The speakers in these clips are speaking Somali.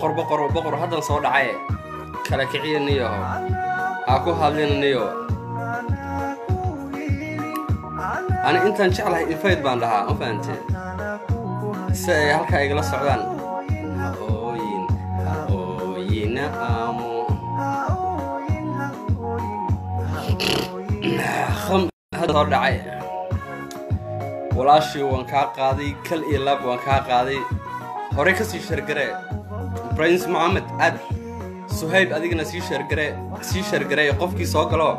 بقر هذا صور عيه كلا كعيه نيو أكو هذين نيو أنا أنت إن شاء الله يفيد بان لها ما فهمت هالك يجلس سعدان هوين أمو هذا صور عيه ولاشي وان كا قادي كل إلاب وان كا قادي هوريك سي شرقري برنس محمد عد سهيب أديقنا سي شرقري قفكي سوقلو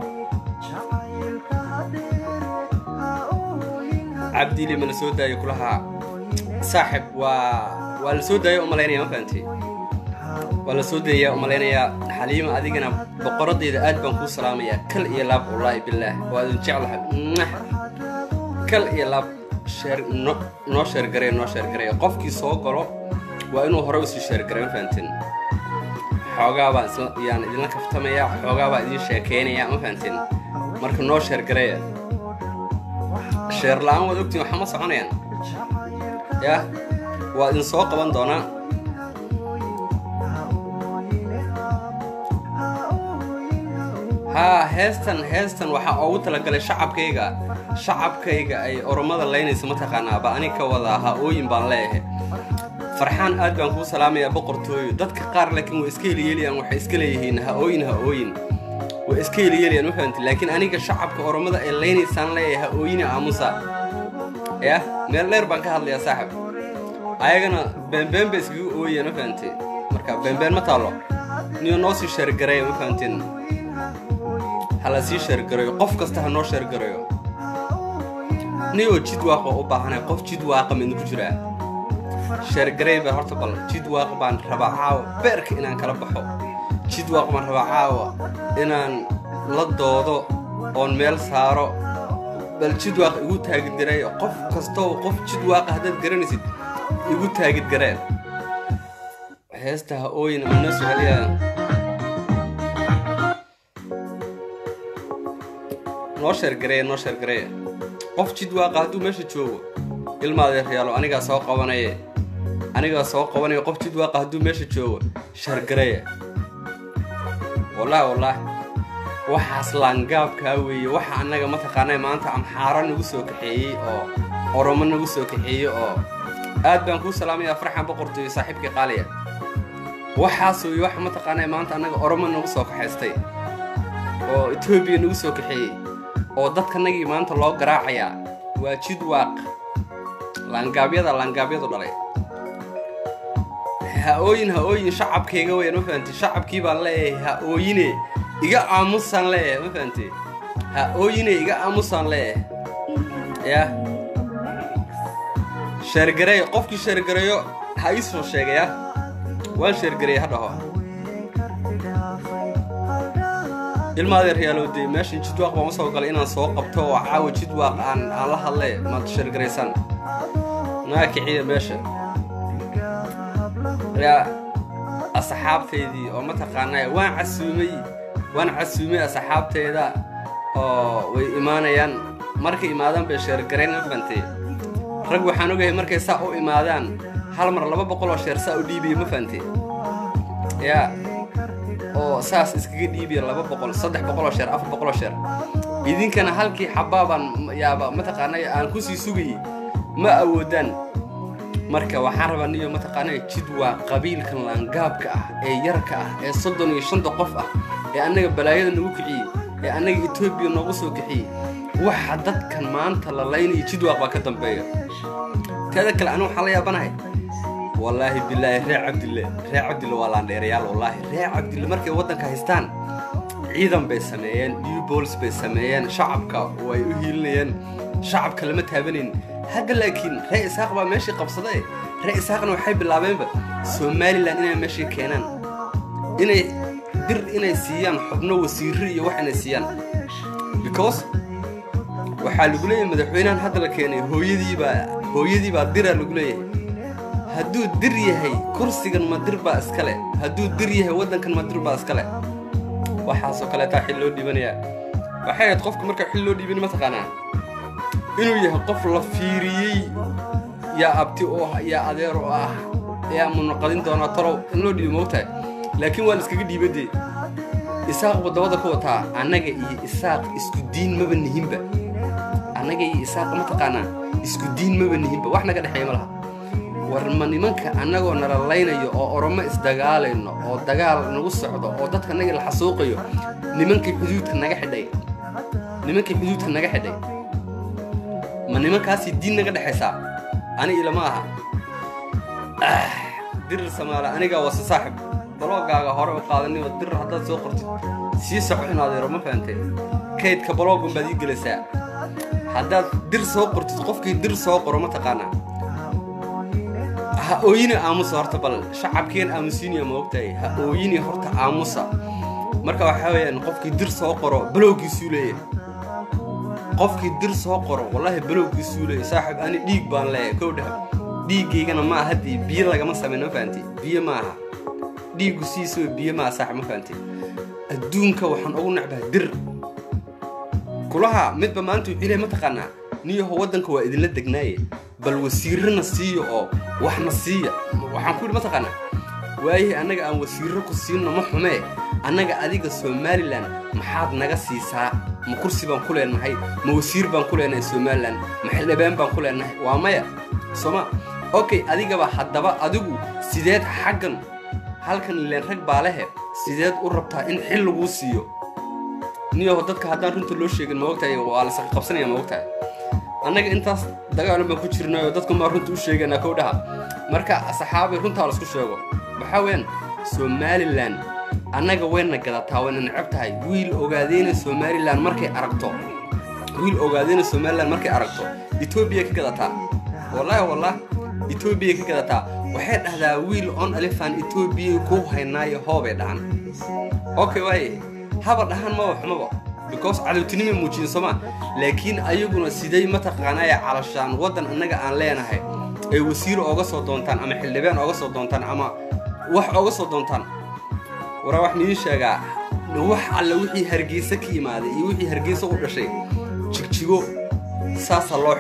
عبدي لي من السودة يقولها صاحب والسودة يا أماليني ما فهمتي ولا سودة يا أماليني حليمة أديقنا بقردي إذا أد بنكو سلامية كل إلاب والله بالله وإن شاء الله كل إلاب نو شرقري قفكي سوقلو وإنه هروسي شرقري ما فهمتين حوغا با يعني idin kaftamaya xoogaa ba idin sheekeynaya ma fahanteen marka noo share gareeya share laan wada ogtiin waxa ma soconayaan ya waa idin soo qaban doona ha heestan waxa ugu tala galay shacabkayga ay oromada leynayso ma taqaanaa ba ani ka wada ha ooyin baan leeyahay فرحان أدبان كو سلامي يا بقرتوي دتك قار لكن وإسكيل يليان وح إسكيل يهين هأوين وإسكيل يليان مفهمت لكن أنا كشعب كأورمدا الليني سان لي هأوين عموسا يا ميرلير بانك هذا يا صاحب أيقنا بن بسجو أوين مفهمت مركب بن متالو نيو نوسي شرقري مفهمتين هلا سي شرقري قف كسته نو شرقري نيو جد واقع أوباهنا قف جد واقع من رجرة شرقري بهرت بال جد واقع بان ربعاو بيرك إنان كلا بحو جد واقع بان ربعاو إنان لدودو أون ميل سارو بل جد واقع يقول تاجد جري قف كستو قف جد واقع هذا جرينسيد يقول تاجد جري هستها أوين الناس عليها نوشر جري قف جد واقع هدو ماشي تشوفه الماضي ريالو أنا قاعد سوق وانا قف جد واقع هدو ماشي تشوفه شرقريه والله waxaas laangaabka weey waxa anaga ma taqaanay maanta am xaaran ugu soo kaxeeyay oo oromo ugu soo kaxeeyay oo aad baan ku salaamay farxan boqortooy saaxiibkii qaaliya waxaas weey wax ma taqaanay maanta anaga oromo ugu soo kaxeystay oo Ethiopia ugu soo kaxeeyay oo dadkanagii maanta loo garaacaya waa jid waaq laangaabyada dhalay ha-ooyin shacabkayga weeyaan ma fahanti shacabkii baan leeyahay ha-ooyine iga aamusan leeyahay ma fahanti ha-ooyine iga aamusan leeyahay ya sheergareey qofkii sheergareeyo ha ii soo sheegaya waan sheergareey ha dhaho ilmaade riyaalowday meeshan jid waaq baan soo galay inaan soo qabto oo caawa jid waaq aan la hadlay ma sheergareysan naakiciya meesha يا أصحاب تيدي أو ما تقانا وان عسومي أصحاب تيدا وإيمانا يان مركي إيمادان بشير قرين مفانتي رقو حانوغي مركي ساقو إيمادان حال مرة لبا بقولو شير ساقو ديبي مفانتي يا أو ساس إسكي ديبي لبا بقول صدح بقولو شير أفر بقولو شير إذن كان هالكي حبابا يابا ما تقانا أن كوسي سوغي ما أودان marka waxaan rabaa niyo ma taqaanay jid waa qabiilkan laangaabka ah ee yarka ah ee 35 qof ah ee anaga balaayada nagu kiciyay ee anaga Ethiopia nagu soo kiciyay waxa dadkan maanta la leeyay jid waa ka dambeeyo teeda kale anu waxa la yaabanahay wallahi billahi ree cabdille waa laan dheerayaal wallahi ree cabdille markay wadanka haystaan ciidan bay sameeyeen new balls bay sameeyeen shacabka way u hiilinayeen shacabka lama taabanin هذا لكن رئيس أقبى ماشي قبصده رئيس أقنا وحب اللعبين سومالي لأن إنا ماشي كينان إنا در إنا سيان حبنا وسيرية وحنا سيان because وحال قليل مدحوينان هذا لكن هو يدي با در لقليل هدو دريه هي كرسي كان مدر با اسكله هدو دريه ودن كان مدر با اسكله وحاسو كلا تا خيلو ديبنيا waxay qofku marka xil loo dhiibin ma taqaanaa inuu yahay qof la fiiriyay ya abti oo ya adeer oo ah يا منقدين دونا ترى إنه دي موتة لكن ولا سكجي دي بدي إساق ودوده كوتا أنا جي إساق إسكودين ما بنهيم بقى أنا جي إساق ما تقانا إسكودين ما بنهيم بقى وإحنا قاعد حيملها ورماني منك أنا جو نرى لينا يو أو رما إستدقال إنه أو دقال نقص عضو أو دتك نجى الحسوق يو نمنك حدود النجاح داي نمنك حدود النجاح داي ما نمنك هاسي الدين نجد حساب أنا إلى ماها در سمالا أنا جو صاحب بلوغ جا هرب قادني ودر حتى سوقرت سيسح هذا رما فهمتي كيد كبلوغ بدي جلسة حتى در سوقرت تقفك در سوقر ما تقانا هؤيني آموسا هرت بل شعبكين آموسين يا موقتي هؤيني هرت آموسا مركب حاوي أن قفك درس أقرأ بلوغ سولة قفك درس أقرأ والله بلوغ سولة صاحب أنا ديك بان لا كوده ديك أنا ما هدي بيلا جماعة سمينا فانتي بيا معها ديك سيسو بيا مع صاحب ما فانتي الدون كوحن أو نعبه در كلها مد بما أنتوا إلى ما تقنع نيه هو ودن كوا إذا لدك ناي بل وسيرنا سيء أو وحنا سيء وحنقول ما تقنع وايه أنا جا وسيرك السين محمي أنا جا أديك سومالي لان محاد نجا سيسا مكرسي بنقول إن هاي موسير بنقول إن سومالي محل بان بنقول إن هاي وامايا سما أوكي أديك بقى حد بقى أديكو سيدات حقن هل كان اللي نرجع عليه سيدات قربتها إن حل وسيو نيو هدتك هدان رنت اللوش يجن موقتها وعلى سق قبسنا يا موقتها أنا أنت دقيقة لما كنت شرنا هدتكم ما رنت وش يجن أكودها مركا أصحابي رنت على سكوش يجوا بحاول سومالي لان أنا جوينا كذا تاوين نعبتها ويل أوجادين سومالي لان مركي أرقطو ويل أوجادين سومالي لان مركي أرقطو إثيوبيا كذا تا والله إثيوبيا كذا تا وحد هذا ويل أون ألفان إثيوبيا كوه هناي هو بدهن أوكي واي هذا دهن ما حمبا because على تنمي موجين سما لكن أيقون سيدي ما تقنايا علشان ودن أنك أن لينا هاي أي وسير أوجس ودونتان أما حلبان أوجس ودونتان أما wax uga soo doontaan wara wax nii sheega wax alla wixii hargeysa ka yimaaday iyo wixii hargeysa u dhashay jigjigo saasa loo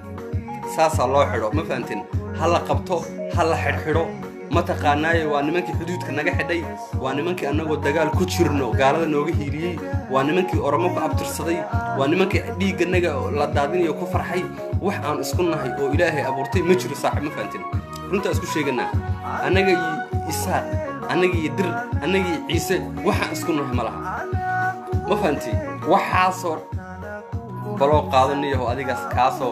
xidho ma fahantin hala qabto hala xidhxidho ma taqaanaayo waa nimankii xuduudka naga xidhay waa nimankii anagoo dagaal ku jirno gaalada nooga hiiliyay waa nimankii oromo ku abtirsaday waa nimankii dhiigga naga la daadinayo ku farxay wax aan isku nahay oo ilaahay abuurtay ma jiro saaxiib ma fahantin runta isku sheeganaa anaga إسحاق أنا يدر أنا عيسى وح أسكنه ملها ما فهمتي وحاصر بلو قادني هو أديك كاسو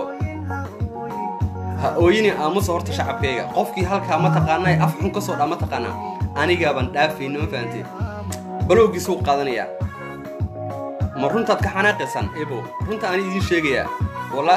هؤيني أمس صورت شعب كيا قفكي هالك ما تقانا أفهم كسر ما تقانا أنا جابن دافين ما فهمتي بلو جسوا قادني يا مرون تتكحنا قسن إبو رنت أنا يدين شيء والله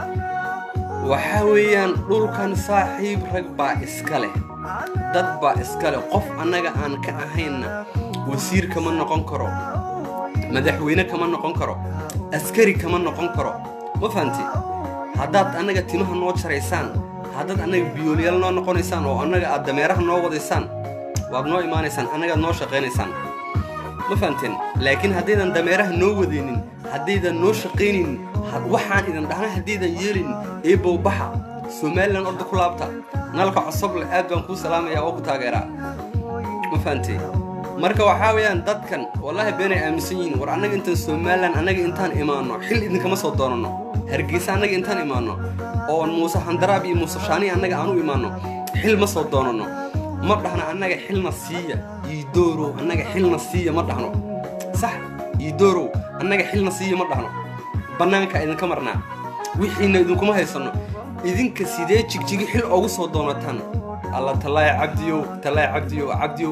وحاويان دول كان صاحب رقبة إسكاله dad ba iskale qof anaga aan ka ahayna wasiir kama noqon karo madaxweyne kama noqon karo askari kama noqon karo ma fahanti haddaad anaga timaha noo jaraysaan haddaad anaga biyoolyaal noo noqonaysaan oo anaga aad dameeraha noo wadaysaan waad noo imaanaysaan anaga noo shaqaynaysaan ma fahantin laakiin haddaydan dameeraha noo wadeenin haddaydan noo shaqaynin waxaan idin dhahnaa haddaydan yeelin eebow baxa Somaliland ordo ku laabta nalka cusub la aad baan ku salaamaya oo ku taageera ma fahanti marka waxa weeyaan dadkan wallahi beenay aaminsan yihiin war anaga intaan Somaliland anaga intaan imaano xil idin kama soo doonano hargeysa anaga intaan imaano oo Muuse Handaraab iyo Muuse Shaani anaga aanu imaano xil ma soo doonano ma dhahna anaga xilna siiya idooro anaga xilna siiya ma dhahno sax idooro anaga xilna siiya ma dhahno banaanka idin ka marnaa wixiina idin kuma haysano idinka sidee jigjigi xil ugu soo doonatan alla talaay cabdiyo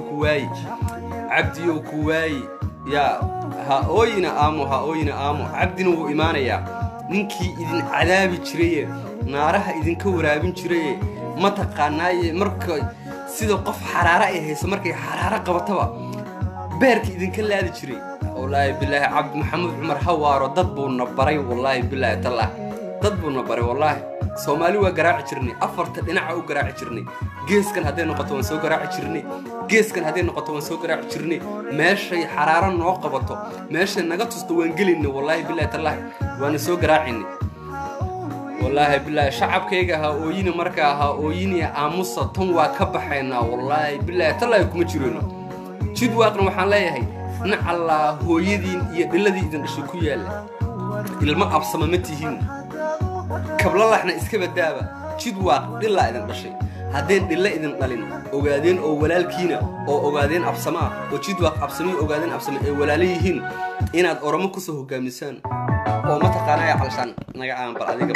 kuwaay ya ha ooyina aamo cabdina wuu imaanaya ninkii idin cadaabi jiray naaraha idin ka waraabin jiray ma taqaanaaye marka sida qof xaraara ay hayso markay xaraara qabataba beerka idin ka laadi jiray wallahi billahi cabd maxamed umar hawaaro dad buu nabaray wallahi billahi tallah dad buu nabaray wallahi Soomaali waa garaaci jirnay afarta dhinaca u garaaci jirnay geeskan haday noqoto waan soo garaaci jirnay geeskan haday noqoto waan soo garaaci jirnay meeshay xaraara noo qabato meeshay naga tusto waan gelinay wallahi billahi tallah waan soo garaacinay والله بالله شعب كيجا ها أوين مركا ها أوين أموس تنوا كبحنا والله بالله تلا يكون مجرنا شد واقنا وحنا هي نعلا هو يدين الذي إذا الشكوية الماء أبصم متيهن قبل الله إحنا إسكب الدابة شد واق لله إذا بشيء هذين لله إذا قالين أوجادين أو ولا الكينا أو أوجادين أبصما وشد واق أبصمي أوجادين أبصمي ولا ليهن إن أرمك سه كمسان أو ما تقنعي علشان نجعل بالعديد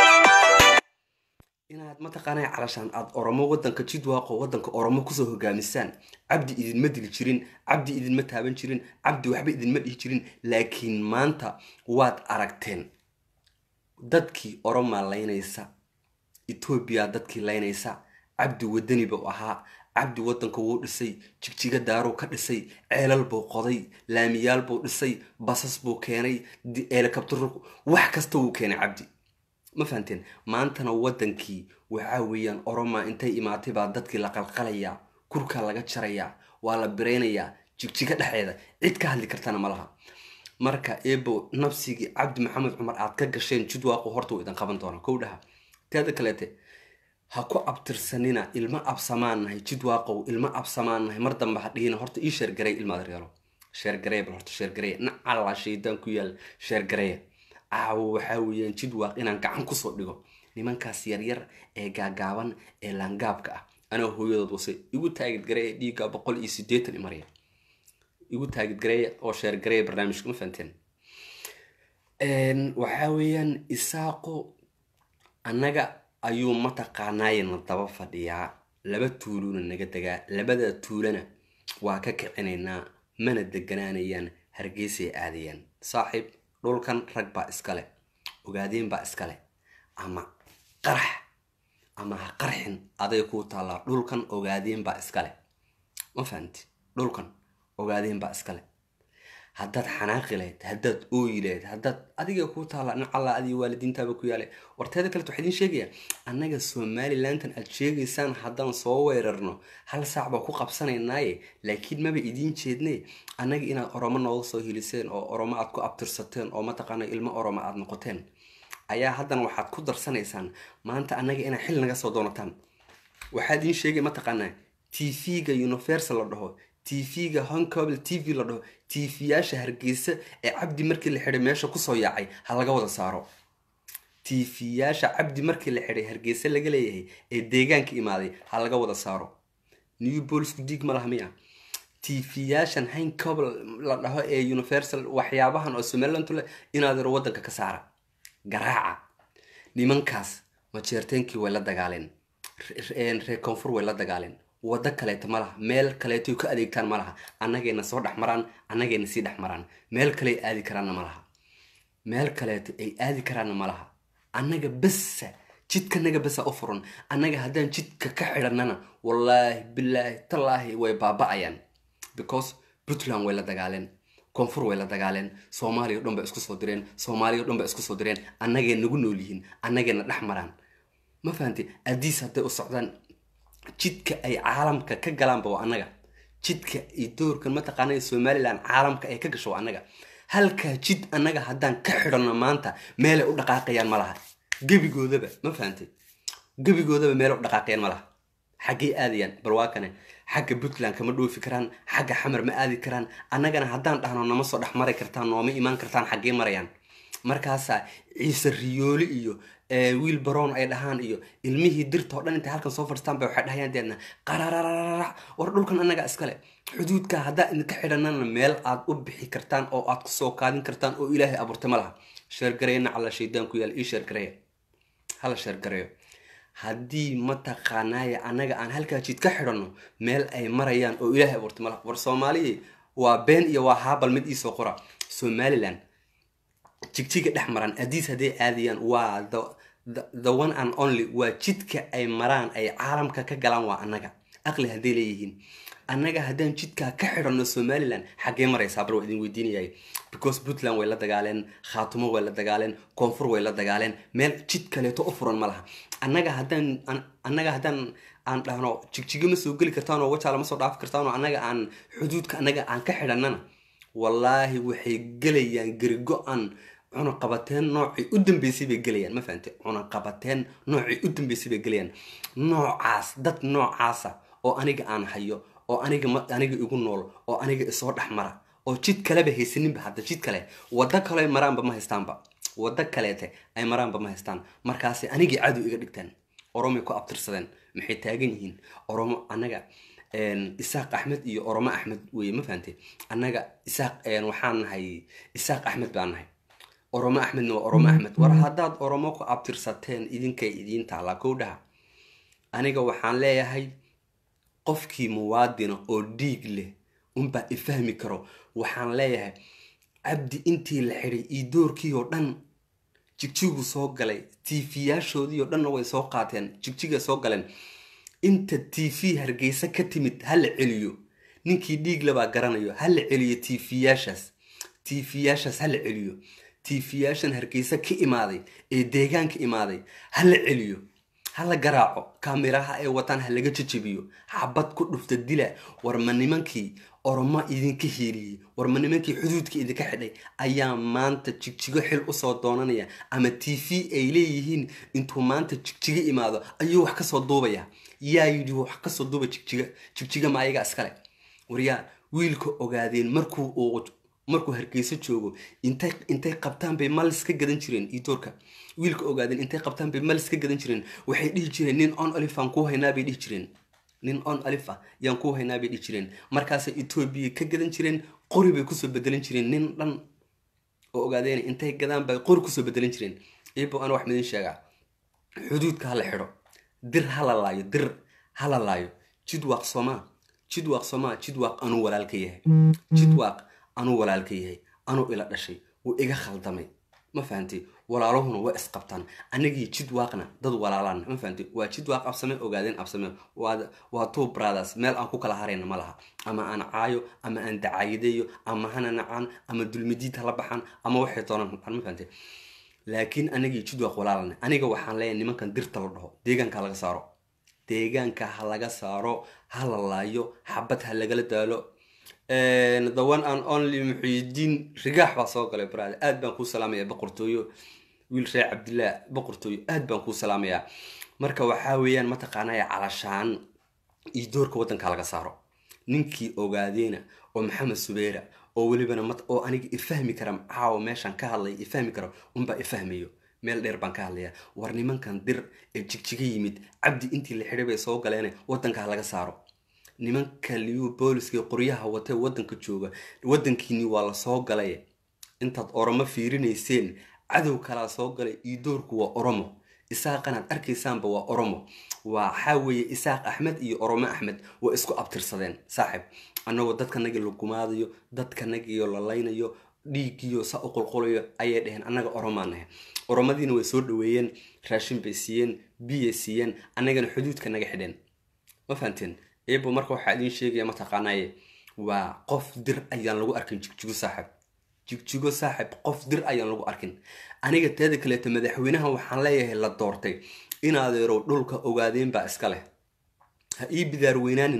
inaad ma taqaanay calashan aad oromo wadanka jidwaaqo wadanka oromo ku soo hogaamisaan abdi idin ma dili jirin abdi idin ma taaban jirin abdi waxba idin ma dhihi jirin laakiin maanta waad aragteen dadkii oromo laynaysa Ethiopia dadkii laynaysa abdi wadani buu ahaa abdi wadanka wuu dhisay jigjiga daaro ka dhisay ceelal buu qoday laamiyaal buu dhisay basas buu keenay helicopter wax kasta uu keenay abdi ما فهمتين ما أنتنا ودنكي وعاويان أورما أنتي إماتي بعد دتك لقلقليا كركا لقى شريا ولا برينيا تشيك دحيدا عيد كهاللي كرتنا ملها مركا إيبو نفسي عبد محمد عمر عاد كشين جدوا قهرتو إذا قبنتونا كودها تهذا كلته هكو أبتر سنينا إلما أبسمان هي جدوا قو إلما أبسمان هي مردم بحدينا هرت إيش شرقري المدريالو شرقري بالهرت شرقري نعلى شيء دنكويال شرقري أو حاويان جدوا إن كعن كسر دقو لمن كاسير ير جاجاون لانجابك أنا هو يدوسي يقول تاجد جري ديجا بقول إيسيديت الإمارية يقول تاجد جري أو شير جري برنامج كم فنتين إن وحاويان إساقو أنجا أيوم ما تقناين الطبف ديا لبد تولون النجدة لبد تولنا وككعنينا من الدجنانيان هرجيسي عاديان صاحب دولكن رج با اسكله ogaadeen ba iskale ama qarax ama qarxin aday ku taala dulkan ogaadeen ba iskale ma fahanti dulkan ogaadeen ba iskale hadad xanaaqileed hadad ooyileed hadad adiga ku taala in alla adi waalidiintaaba ku yaale warteeda kale waxay idin sheegayaan annaga Somaliland aad sheegaysaan hadan soo weerarno hal saac ba ku qabsanaynaaye laakiin ma ba idin jeednay annaga inaad oromo noo soo hiliseen oo oromo aad ku abtirsateen oo ma taqaanay ilmo oromo aad noqoteen ayaa hadan waxaad ku darsanaysaan maanta annaga ina xil naga soo doonataan waxaad idin sheegay ma taqaanay TV-ga Universal la dhaho TV-ga Hong Kong TV la dhaho TV-yaasha Hargeysa ee Cabdi markii la xiray meesha ku soo yaacay ha laga wada saaro TV-yaasha Cabdi markii la xiray Hargeysa laga leeyahay ee deegaanka imaaday ha laga wada saaro New Balls ku dig ma laha miya TV-yaashan Hong Kong la dhaho ee Universal waxyaabahan oo Somaliland inaad wadanka ka saara garaaca nimankaas ma jeerteenkii way la dagaaleen reer koonfur way la dagaaleen wada kaleeto malaha meel kaleeto ka adeegtaan malaha annageena soo dhaxmaraan annageena si dhaxmaraan meel kale aadi karaan malaha meel kaleeto ay aadi karaan malaha annaga bas jidka naga bas u furan annaga hadaan jidka ka xidhanana wallahi billahi tallahi way baaba'ayaan because Puntland way la dagaaleen koonfur way la dagaaleen Soomaaliya dhanba isku soo direen annageena nagu nool yihiin annageena dhaxmaraan ma fahanti adiis haday u socdaan jidka ay caalamka ka galaan baa annaga jidka ay doorkan ma taqaanay Somaliland caalamka ay ka gasho annaga halka jid annaga hadaan ka xidhano maanta meel ay u dhaqaaqayaan malaha gabigoodaba ma fahanti gabigoodaba meel u dhaqaaqayaan malaha xagee aadiyaan barwaakane xagga Puntland kama dhoofi karaan xagga xamar ma aadi karaan annagana hadaan dhahno nama soo dhaxmari kartaan nooma iimaan kartaan xagee marayaan markaas ciise riyooli iyo wiil baroon ay dhahaan iyo ilmihii dirta oo dhan inta halkan soo fadhistaan bay waxay dhahayaan deedna qarararara war dhulkan annaga iskale xuduudka hadaa in ka xidhanana meel aad u bixi kartaan oo aad ku soo qaadin kartaan oo Ilaahay abuurtay malaha sheergareeyna cala shaydaan ku yaal ii sheergareey hala sheergareeyo haddii ma taqaanay annaga aan halka jid ka xidhano meel ay marayaan oo Ilaahay abuurtay malaha war Soomaaliya waa been iyo waa haabal mid ii soo qora Somaliland jigjiga dhaxmaran adiis haday aadiyaan waa the one and only waa jidka ay maraan ay caalamka ka galaan waa annaga aqli haday leeyihiin annaga hadaan jidka ka xidhano Somaliland xagee maraysaa bar idin weydiinayay because Puntland way la dagaaleen Khaatumo way la dagaaleen koonfur way la dagaaleen meel jid kaleeto u furan malaha annaga hadaan aan dhahno jigjiga ma soo gali kartaan oo waxa lama soo dhaaf kartaan oo annaga aan xuduudka annaga aan ka xidhanana wallahi waxay galayaan garigo aan cunaqabateen noocii u dambeysay bay gelayaan ma fahantay cunaqabateen noocii u dambeysay bay gelayaan noocaas dad noocaasa oo aniga aan hayo oo aniga igu nool oo aniga isoo dhexmara oo jid kaleba haysaninba hadda jid kale wada kale ay maraanba ma haystaanba wada kaleete ay maraanba ma haystaan markaasay anigii cadow iga dhigtaan oromay ku abtirsadeen maxay taagan yihiin oromo anaga isaaq axmed iyo oromo axmed weye ma fahantay anaga isaaq waxaan nahay isaaq axmed baan nahay oromo axmedna waa oromo axmed war haddaad oromo ku abtirsateen idinkay idiin taalaa kowdhaha aniga waxaan leeyahay qofkii muwaadina oo dhiig leh unbaa ifahmi karo waxaan leeyahay cabdi intii la xiray iyo doorkii oo dhan jigjigu soo galay tiifiyaashoodii oo dhanna way soo qaateen jigjiga soo galeen inta tv hargeysa ka timid ha la celiyo ninkii dhiig labaa garanayo ha la celiyo tiifiyaashaas ha la celiyo tiifiyaashan hargeysa ka imaaday ee deegaanka imaaday ha la celiyo ha la garaaco kaamiraha ay wataan ha laga jajabiyo xabad ku dhufta dila war ma nimankii oromo idinka hiiliyey war ma nimankii xuduudka idinka xidhay ayaa maanta jigjigo xil usoo doonanaya ama tv ay leeyihiin intuu maanta jigjigo imaado ayuu wax kasoo duubaya yaa yidhi wax kasoo duuba jigjiga ma ayaga iskale waryaa wiilka ogaadeen markuu hargeysa joogo intay qabtaan bay malis ka gadan jireen idoorka wiilka ogaadeen intay qabtaan bay malis ka gadan jireen waxay dhihi jireen nin on alifan ku haynaa bay dhihi jireen nin on alifa yaan ku haynaa bay dhihi jireen markaasay Ethiopia ka gadan jireen qori bay kusoo bedelan jireen nin dhan oo ogaadeen intay gadaan bay qori kusoo bedelan jireen ibo aan wax midin sheegaa xuduudka hala xidho dir hala laayo jidwaaq anu walaalka yahay jidwaaq anu walaalka yahay anu ila dhashay oo iga khaldamay ma fahantay walaalahuna waa isqabtaan anagii jidwaaqna dad walaalaan ma fahantay waa jidwaaq absame ogaadeen absame waa two brothers meel aan ku kala harayna ma laha ama aan caayo ama aan dacaayideeyo ama hana nacaan ama dulmidiid hala baxaan ama waxay doonaan ma fahantay laakiin anagii jidwaaq walaalaan aniga waxaan leeyahay nimankan dirta la dhaho deegaanka ha laga saaro ha la laayo xabad ha lagala daalo the one and only Muxyidiin Rigaax baa soo galay brother aad baan ku salaamayaa boqortooyo wiil Sheekh Cabdillah boqortooyo aad baan ku salaamayaa marka waxa weeyaan ma taqaanaya calashaan iyo doorka wadanka laga saaro ninkii ogaadeena oo Maxamed Subeera oo walibana oo aniga ifahmi kara caaw meeshan ka hadlay ifahmi karo unba ifahmiyo meel dheer baan ka hadlayaa war nimankan dir ee jigjiga yimid cabdi intii la xiray bay soo galeen wadanka laga saaro nimanka liyo booliska qoryaha watay wadanka jooga wadankiini waa la soo galay intaad oromo fiirinayseen cadow kala soo galay iyo doorku waa oromo isaaqana arkaysaanba waa oromo waa xaweeye isaaq axmed iyo oromo axmed waa isku abtirsadeen saaxib anagoo dadkanaga la gumaadayo dadkanaga la laynayo dhiigiyo sa u qulqulayo ayay dhaheen anaga oromaanahay oromadiina way soo dhaweeyeen raashin bay siiyeen biyo siiyeen anagana xuduudka naga xidheen ma fahanteen eebo marka waxa idin sheegaya ma taqaanaye waa qof dir ayaan lagu arkin jigjigo saaxib qof dir ayaan lagu arkin aniga teeda kale madaxweynaha waxaan leeyahay la doortay in adeero dhulka ogaadeen baa iska leh ha ii bidaar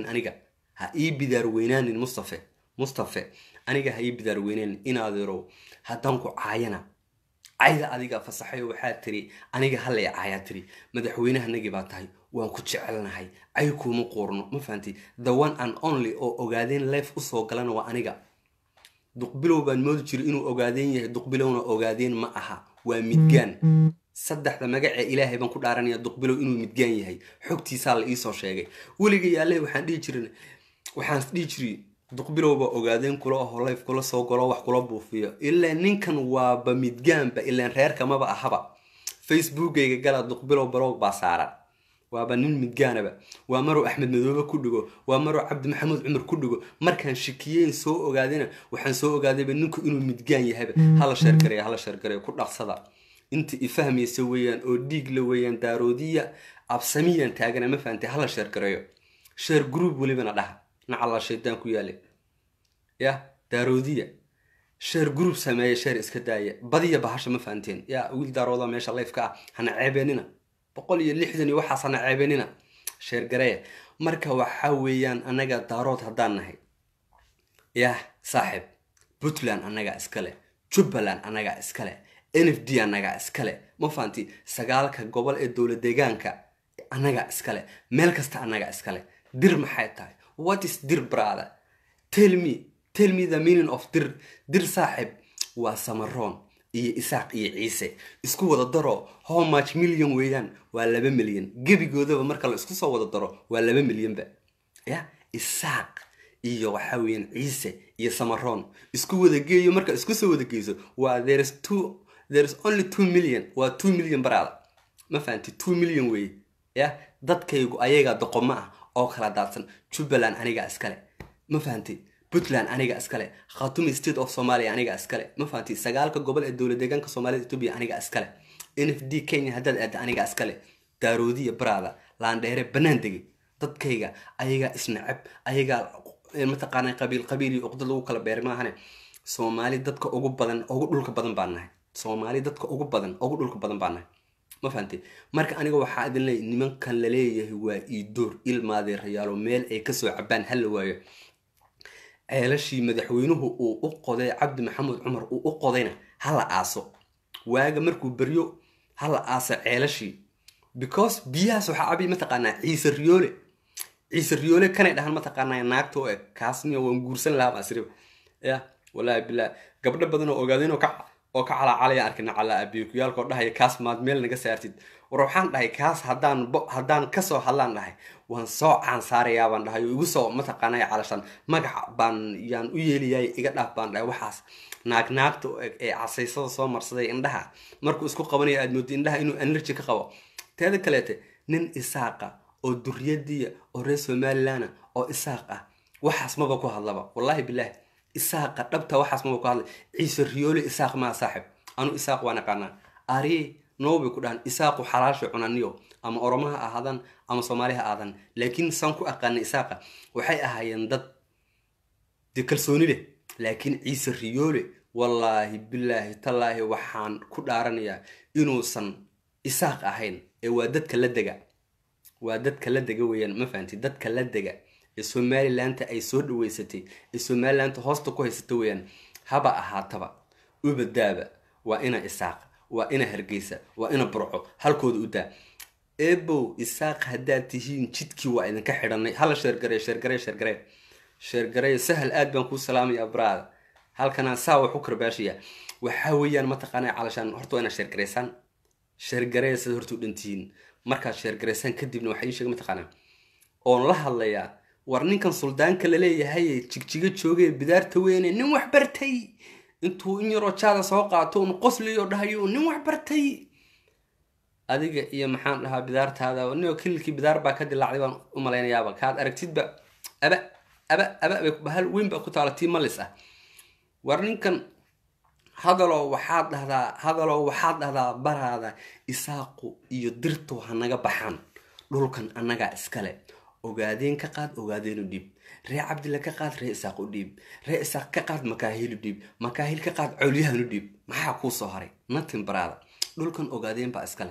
weynaanin mustafa aniga ha ii bidaar weynaanin in adeero haddaan ku caayana cayda adiga fasaxay waxaa tiri aniga hal ay caaya tiri madaxweynaha nagi baa tahay waan ku jecelnahay ay kuma qorno ma fahanti the one and only oo ogaadeen life u soo galana waa aniga duqbilow baan moodi jiray inuu ogaadeen yahay duqbilowna ogaadeen ma aha waa midgaan saddexda magac ee ilaahay baan ku dhaaranayaa duqbilow inuu midgaan yahay xogtiisa la ii soo sheegay waliga yaalay waxaan dhihi jiray duqbilowba ogaadeen kula oo life kula soo galo wax kula buufiyo ilaa ninkan waaba midgaanba ilaa reerka maba ahaba facebookayga gala duqbilow blog baa saaran waaba nin midgaanaba waa maro Axmed Madoobe ku dhigo waa maro Cabdi Maxamed Cumar ku dhigo markaan shikiyeen soo ogaadina waxaan soo ogaadayba ninku inuu midgaan yahay hala sheer ku dhaqsada inta ifahmaysa weeyaan oo dhiig la weeyaan daaroodiya absamiyan taagana ma faantay hala sheer gareeyo sheer group walibana dhaha nacala shaydaan ku yaale ya daaroodiya sheer group sameeyo sheer iska daaya badiya bahasha ma faanteen ya wiil daarooda meesha live ka hana ceebeenina 160 iyo waxa sana ceebeenina sheer gareeya marka waxa weeyaan anaga daarood hadaan nahay ya saaxib Puntland anaga iskale Jubaland anaga iskale NFD anaga iskale ma fahanti sagaalka gobol ee dowlad deegaanka anaga iskale meel kasta anaga iskale dir maxay tahay what is dir brother tell me the meaning of dir saaxib waa Samaroon iyo Isaaq iyo Ciise isku wada daro how much million weeyaan waa 2 milyan gebigoodaba marka la isku soo wada daro waa 2 milyan ba ya Isaaq iyo waxa weeyaan Ciise iyo Samaroon isku wada geeyo marka isku soo wada geeyo waa there is only 2 million waa 2 million brother ma fahanti 2 million way ya dadkaygu ayaga doqoma ah oo kala daadsan Jubaland aniga iskale ma fahanti Puntland aniga iskale Khartoum State of Somalia aniga iskale ma fahanti sagaalka gobol ee dowlad deegaanka Soomaaliya Itoobiya aniga iskale NFD Kenya hadad aad aniga iskale Daroodiya brother Laandheere banaan degay dadkayga ayaga isnacab ayaga ma taqaanay qabiil iyo uqdad lagu kala beeray maahane Soomaali dadka ugu badan ugu dhulka badan baan nahay Soomaali dadka ugu badan ugu dhulka badan baan nahay ma fahanti marka aniga waxa idin leeyahay nimankan la leeyahay waa iidoor ilmaade rayaalo meel ay ka soo cabaan hal waayo ceelashii madaxweynuhu uu u qoday Cabdi Maxamed Cumar uu u qodayna hala aaso waaga markuu bariyo hala aaso ceelashii because biyaas waxa abi ma taqaanaa Ciise Riyoole kanay dhahan ma taqaanaa naagto ee kaasniyo waan guursan lahaa asriba ya wallahi billah gabdho badan oo ogaadeen oo ka calacalaya arkina cala abiyukiyalko dhahay kaas maad meel naga saartid waxaan dhahay kaas hadaan ka soo hadlaan dhahay waan soo caan saarayaa baan dhahay igu soo ma taqaanaa calashan magac baan yaan u yeeliyay iga dhaaf baan dhahay waxaas naagto ee casaysada soo marsaday indhaha markuu isku qabanayo aad moodid indhaha inuu energy ka qabo teeda kaleete nin Isaaqa oo duriyadiya oo reer Somaliland oo Isaaq ah waxaas maba ku hadlaba wallahi billah Isaaqa dhabta waxaas maba ku hadlay Ciise Riyoole Isaaq ma saaxib anu Isaaq waan aqaana ari noobi ku dhahan Isaaq xalaasho cunaniyo ama Oromaha ahadan ama Soomaaliha aadan laakiin san ku aqaan Isaaqa waxay ahaayeen dad kalsooni leh laakiin Ciise Riyoole wallahi billahi tallaahi waxaan ku dhaaranayaa inuusan Isaaq ahayn ee waa dadka la dega weeyaan ma fahanti dadka la dega ee Somaliland ay soo dhaweysatay ee Somaliland hoosta ku haysatay weeyaan haba ahaataba ubadaaba waa ina Isaaq waa ina Hargeysa waa ina Burco halkooda u daa ebo Isaaq hadaa tihiin jidkii waa idinka xidhanay hala sheer garay sahal aad baan ku salaamay abraad halkana saa wuxuu karbaashiya waxa weeyaan ma taqaanay calashan horto ina sheer garay sida hortu dhantiin marka sheer garaysan kadibna waxa ii sheegay ma taqaanaa oo la hadlayaa war ninkan suldaanka la leeyahay jigjiga joogay bidaarta weyn nin wax bartay intuu in yaro jaada soo qaato oo qosliyo dhahayo nin wax bartay adiga iyo maxaan dhahaa bidaartaada oo kilkii bidaar baa ka dilaacday baan u maleynayaa kaad aragtidba aba bahal weyn ba ku taalatii malis ah war ninkan hadalo waxaad dhahdaa baraada Isaaqu iyo dirtu hanaga baxan dhulkan anaga iskale ogaadeen ka qaad ogaadeen u dhib ree Cabdilla ka qaad ree Isaaq u dhib ree Isaaq ka qaad makaahil u dhib makaahil ka qaad cawliyahan u dhib maxaa ku soo haray natin baraada dhulkan ogaadeen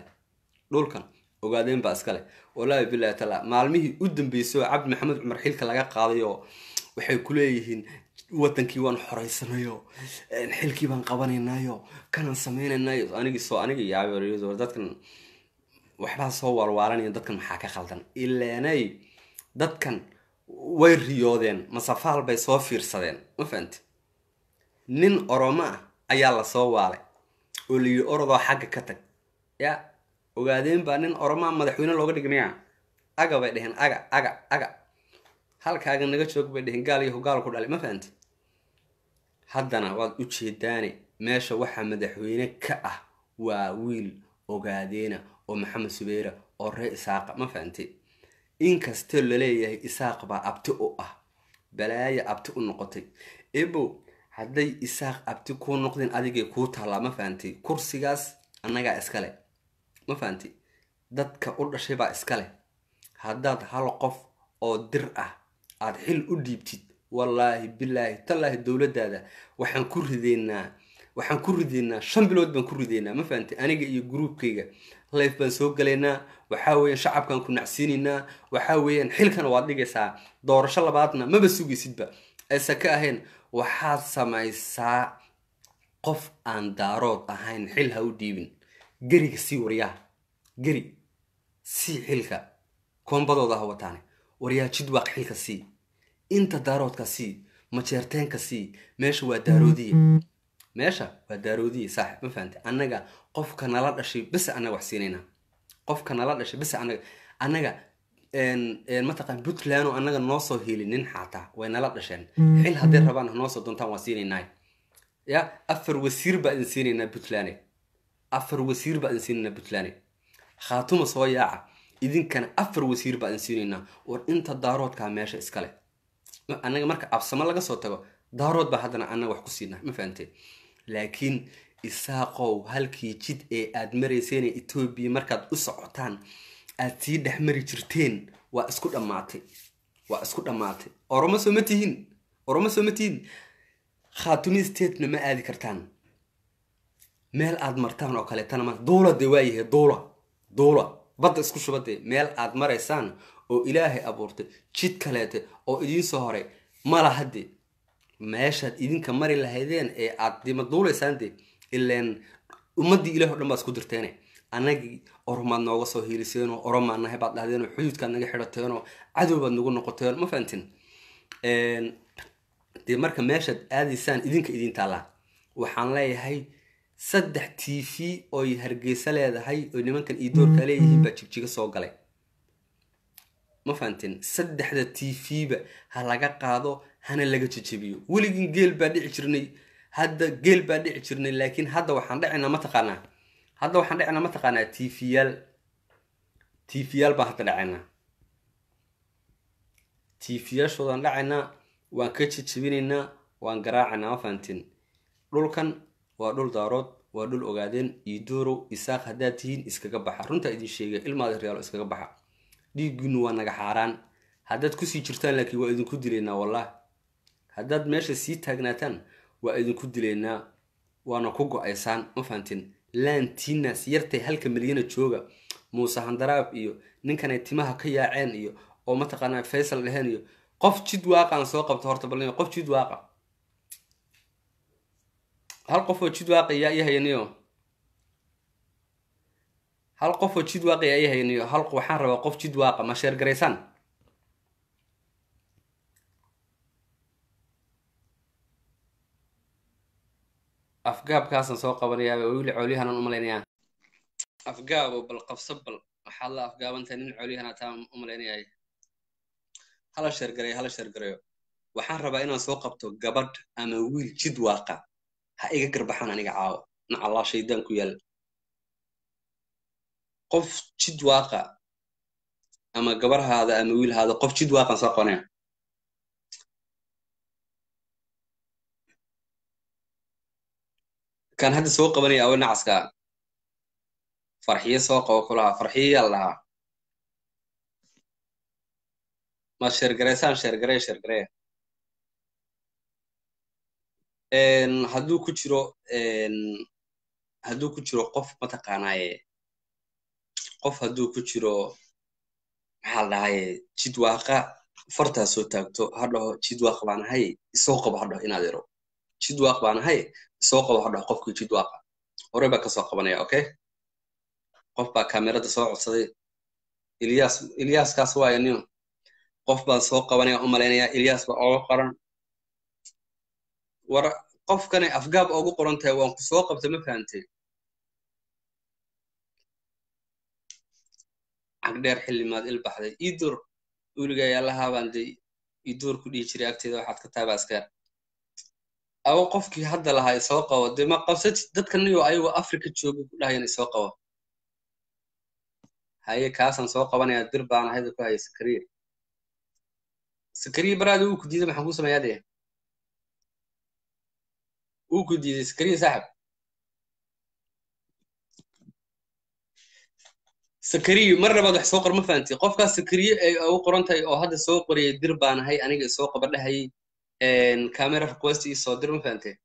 ba iskale wallahi billahi taala maalmihii u dambeysay Cabdi Maxamed Cumar xilka laga qaadayo waxay ku leeyihiin wadankii waan xoreysanayo xilkii baan qabanaynayo kana sameynaynayo aniga yaabeeyo dadkan waxba soo warwaaranayeen dadkan maxaa ka khaldan ileenay dadkan way riyoodeen masafaal bay soo fiirsadeen ma fahanti nin Oromo ayaa la soo waalay oo li orado xagga ka tag ya ogaadeen baa nin Oromo madaxweyne looga dhigmaya aga bay dhaheen aga halkaaga naga joog bay dhaheen gaal iyo gaal ku dhalay ma fahanti haddana waad u jeedaane meesha waxa madaxweyne ka ah waa wiil ogaadeena oo Maxamed Subeera oo ree Isaaq ma fahanti in kasta la leeyahay Isaaq baa abti u ah balaaya abti u noqotay ebo hadday Isaaq abti ku noqdeen adigay ku taala ma fahanti kursigaas anaga iskale ma fahanti dadka u dhashay baa iskale haddaad hal qof oo dir ah aad xil u dhiibtid wallahi billahi tallahi dawladada waxaan ku rideynaa 5 bilood baan ku rideynaa ma fahanti aniga iyo groupkayga live baan soo galeynaa waxa weeyaan shacabkan ku nacsiinina waxa weeyaan xilkan waad dhigaysaa doorasho labaadna maba sugaysidba aysa ka ahayn waxaad samaysaa qof aan daarood ahayn xil ha u dhiibin geriga sii waryaha geri sii xilka koombadooda ha wataane waryaa jidwaaq xilka sii inta daaroodka sii majeerteenka sii meesha waa daaroodiye meesha waa daaroodiye saaxib ma fahamtay annaga qofka nala dhashay bas annaga wax siinayna qofka nala dhashay bas annaga mataqaan puntland oo annaga noo soo helinin xataa way nala dhasheen xil hadday rabaan noo soo doontaan waa siinaynaa ya 4 wasiir baa idin siinaynaa puntland 4 wasiir baa idin siinaynaa puntland khaatuma soo yaaca idinkana 4 wasiir baa idin siinaynaa war inta daaroodka meesha iskale annaga marka absama laga soo tago daarood baa haddana annaga wax ku siinaa ma fahantay laakiin isaaqow halkii jid ee aad marayseen Ethiopia markaad u socotaan aad sii dhexmari jirteen waa isku dhamaatay oromo soo ma tihiin khaatumi state ma aadi kartaan meel aad martaan oo kale tanama dawladda waayahay dawla badda isku shubade meel aad maraysaan oo ilaahay abuurtay jid kaleete oo idin soo horay mala hadde meeshaad idinka mari lahaydeen ee aad dima duulaysaan de ileen ummadii ilaahay oo dhan baa isku dirteen anagii oromaad nooga soo hiiliseenoo oromaan nahay baad dhahdeenoo xuduudkaad naga xidhateenoo cadow baad nagu noqoteen ma fahantin dee marka meeshaad aadaysaan idinka idin taallaa waxaan leeyahay 3 TV oo hargeysa leedahay oo nimankan iidoorka leeyihiin baa jigjiga soo galay ma fahantin 3 TV ba ha laga qaado hana laga jajabiyo weligin geel baa dhici jirnay hadda geel baa dhici jirnay laakiin hadda waxaan dhacinaa ma taqaanaa TV-yaal baa hadda dhacinaa TV-yaashoodan dhacinaa waan ka jajabinaynaa waan garaacanaa ma fahantin dhulkan waa dhul daarood waa dhul ogaadeen iidoorow isaaq haddaad tihiin iskaga baxa runtaa idin sheegay ilmaada reyaalo iskaga baxa dhiiggiinu waa naga xaaraan haddaad kusii jirtaan laakiin waa idinku dilaynaa wallah haddaad meesha sii taagnaataan waa idinku dilaynaa waana ku go-aysaan ma fahantin laantiinaas yartay 1 milyan jooga muuse handaraab iyo ninkanay timaha ka yaaceen iyo oo mataqaanaa Faysal dhaheen iyo qof jid waaqan soo qabto horta bal qof jid waaqa hal qof oo jid waaqa yaa hayniyo hal waxaan rabaa qof jid waaqa ma sheer gareysan afgaabkaasan soo qabanayaa wili cooliyahan u maleynayaan afgaabo bal qabsabal waxa la afgaabanta nin cooliyahan taa u maleynayaa hala sheer gareeyo waxaan rabaa inaan soo qabto gabadh ama wiil jid waaqa ha iga garbaxan aniga caawo Allah shaydaan ku yaal qof jid waaqa ama gabarhaada ama wiilhaada qof jid waaqan soo qonay kan hadda soo qabanaya aw nacaska farxiye soo qabo kulaha farxiye Allah ma sheer gareysaan sheer garee hadduu ku jiro qof mataqaanaaye qof hadduu ku jiro maxaa dhahaye jid waaqa fartaa soo taagto hadhaho jid waaq baan ahay isoo qabo hadhaho inaad ero jid waaq baan ahay isoo qabo hadhaho qofkii jid waaqa hore baa kasoo qabanaya okay qof baa kaamirada soo codsaday Ilyaaskaas waayo nin qof baan soo qabanaya u maleynaya Ilyaas baa oo qoran war qofkani afgaab ugu qoran tahay waan ku soo qabtay ma fahantay agdheer xillimaad ilbaxday iidur uliga yaalaha baanday iidur ku dhigi jiray agteeda waxaad ka taabaa askar aw qofkii hadda lahaa soo qabo de ma qabsad dadkan iyo ayagu Afrika jooga ku dhahayeen soo qabo haye kaasan soo qabanaya dir baan ahayd ku hay sakariye baraadu uu ku diiday maxaan ku sameeyaa uu ku diiday sakariye saaxib sakariye marna baad wax soo qor ma fahantii qofkaas sakariye ay ugu qoran tahay oo hadda soo qoriyay dir baan ahay aniga soo qabadhahay camera request ii soo dir ma fahantay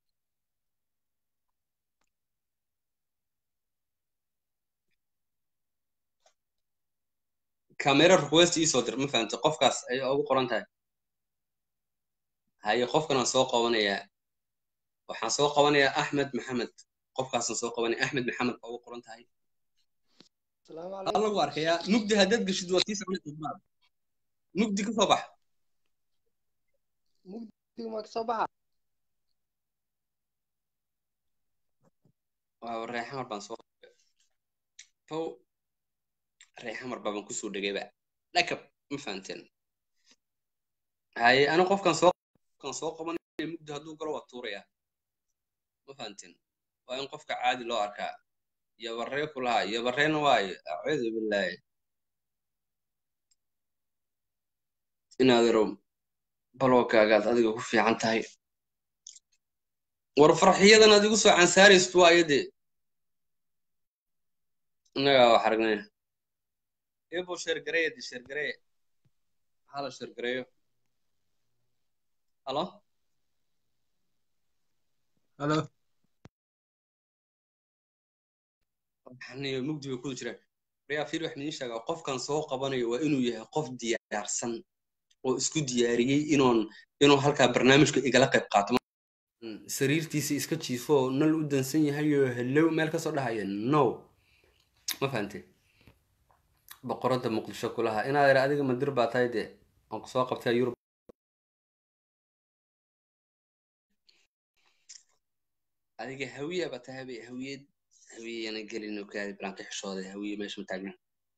camera request ii soo dir ma fahantay qofkaas ay ugu qoran tahay haye qofkana soo qabanaya waxaan soo qabanayaa axmed maxamed qofkaasaan soo qabanaya axmed maxamed oo u qoran tahay السلام waa عليكم. lagu arkayaa mugdi haddaad geshid waa sii socnaa mugdi ka soo bax مقدي مكسبها. waa reexamar baan soo tow reexamar baan kusoo dhegayba dhakab ma fahanteen haye ana qofkan soo qabanaya mugdi hadduu galo waa tuuraya ma fahanteen waa in qofka caadi loo arkaa iyo barree ku lahaa iyo barreena waayo acuudu billaahi inaad yarow baloogaagaad adiga ku fiican tahay war farxiyadan aad igu soo cansaaraysto waayo dee innagaa wax aragnaya ebo sheergareeya de sheergareeya hala sheergareeyo halo halo waxaniyo mugdi bay kuda jiraan reyaa fiir wax idiin sheegaa qofkan soo qabanayo waa inuu yahay qof diyaarsan oo isku diyaariyey inuu halkaa barnaamijka igala qayb qaato sariirtiisa iska jiifo oo nal u dansan yahay oo hellow meel kasoo dhahaya no ma fahantay boqoradda muqdisho kulaha inaad ira adiga madir baa tahay dee aan kusoo qabtay yurub adiga hawiya baa tahay bay hawiyana gelin oo kaadi balaanka xishooday hawiye meesha ma taagna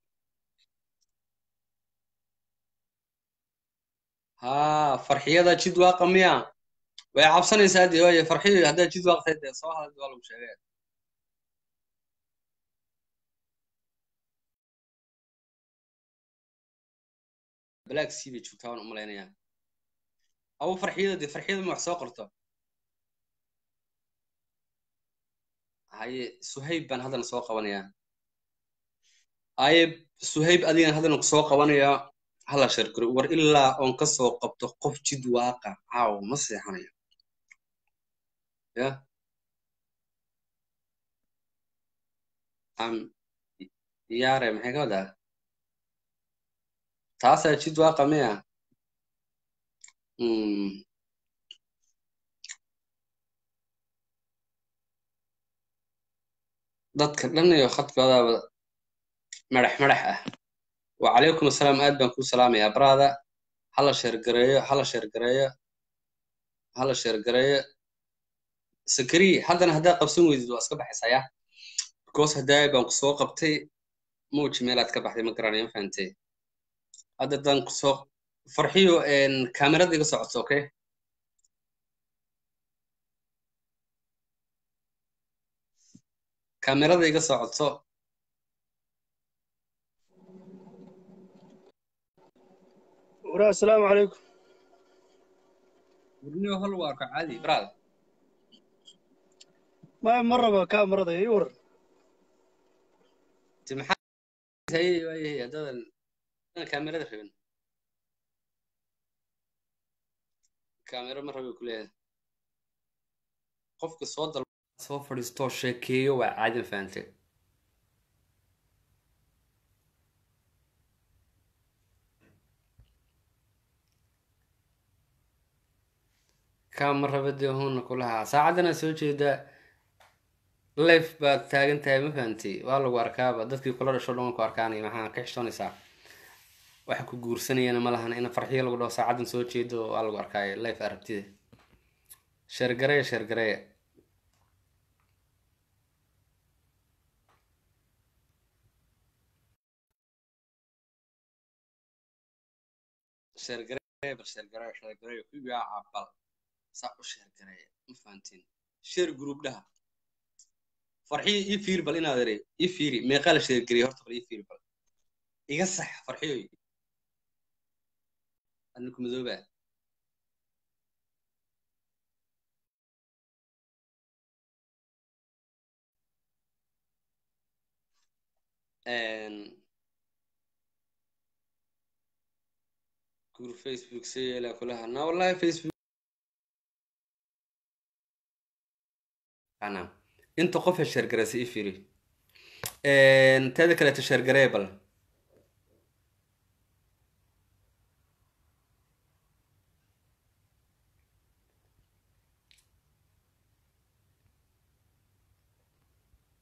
haa farxiyada jid waaqa miya way cabsanaysaa dee waaye farxiyo haddaad jid waaqtay dee soo hadal waa lagu sheegay black sea bay joogtaa waan u malaynayaa abu farxiyada dee farxiyada ma wax soo qorto haye suhayb baan haddana soo qabanayaa haye suhayb adigan haddana soo qabanayaa hala shargaro war ilaa oon ka soo qabto qof jid waaqa caaw ma seexanayo ya yaare maxay ka wadaa taasaa jid waaqa miya dadka dhan iyo khadkoodaaba madax ah وعليكم السلام آد بانكو سلام يا برادا هلا شرقرية سكري حدا أنا هدا قبسون ويدو أسكبح حسايا بكوس هداي بانكو سوق قبتي موش ميلات كبح دي مقرانيين فانتي هدا دانكو سوق فرحيو إن كاميرا دي قصعد أوكي كاميرا دي قصعد سوق السلام عليكم. ورنيو هلو واركا عادي براد ما مرة كاميرا ذي يور. تمحى هي هذا أنا كاميرا دخلنا كاميرا مرة بكلها قفك الصوت صوفر يستوى شيكيو وعادي فانتي كاميرا بدي هون كلها ساعدنا سوتشي ده لايف بعد تاجن تاي ما فهمتي والله واركابة dadkii kula dhasho dhan ku arkaanay maxaa ka xishoonaysaa waxa ku guursanayana ma lahan in farxiyo lagu dhaw saacadan soo jeedo waa lagu arkay live aragtida sheergareey sheergareey ku yaa cabal saa u sheergareey ma fahantiin sheer group dhaha farxiyo ii fiir bal inaad eray ii fiiri meeqa la sheergareey horta bal ii fiiri bal iga sax farxiyo anku madooba كور فيسبوك سيلا كلها أنا والله فيسبوك أنا أنت قف الشرقرة سيفيري تذكر الشرقرة بل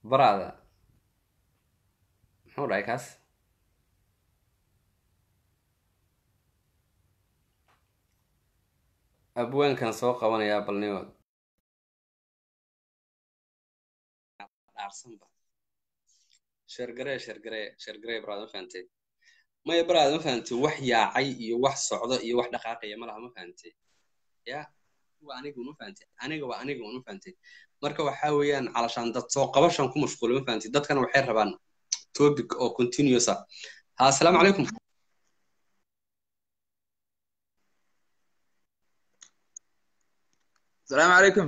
brother muxuu dhahay kaas abwaankan soo qabanayaa balniyo dhaarsanba sheergaree brother ma fahantay maya brother ma fahantay wax yaacay iyo wax socdo iyo wax dhaqaaqaya ma laha ma fahantay ya waa aniga ma fahantay aniga ma fahantay marka waxaa weeyaan calashaan dad soo qabashan ku mashquulay ma fahantay dadkana waxay rabaan topic oo continuous ah ha assalaamu calaykum السلام عليكم.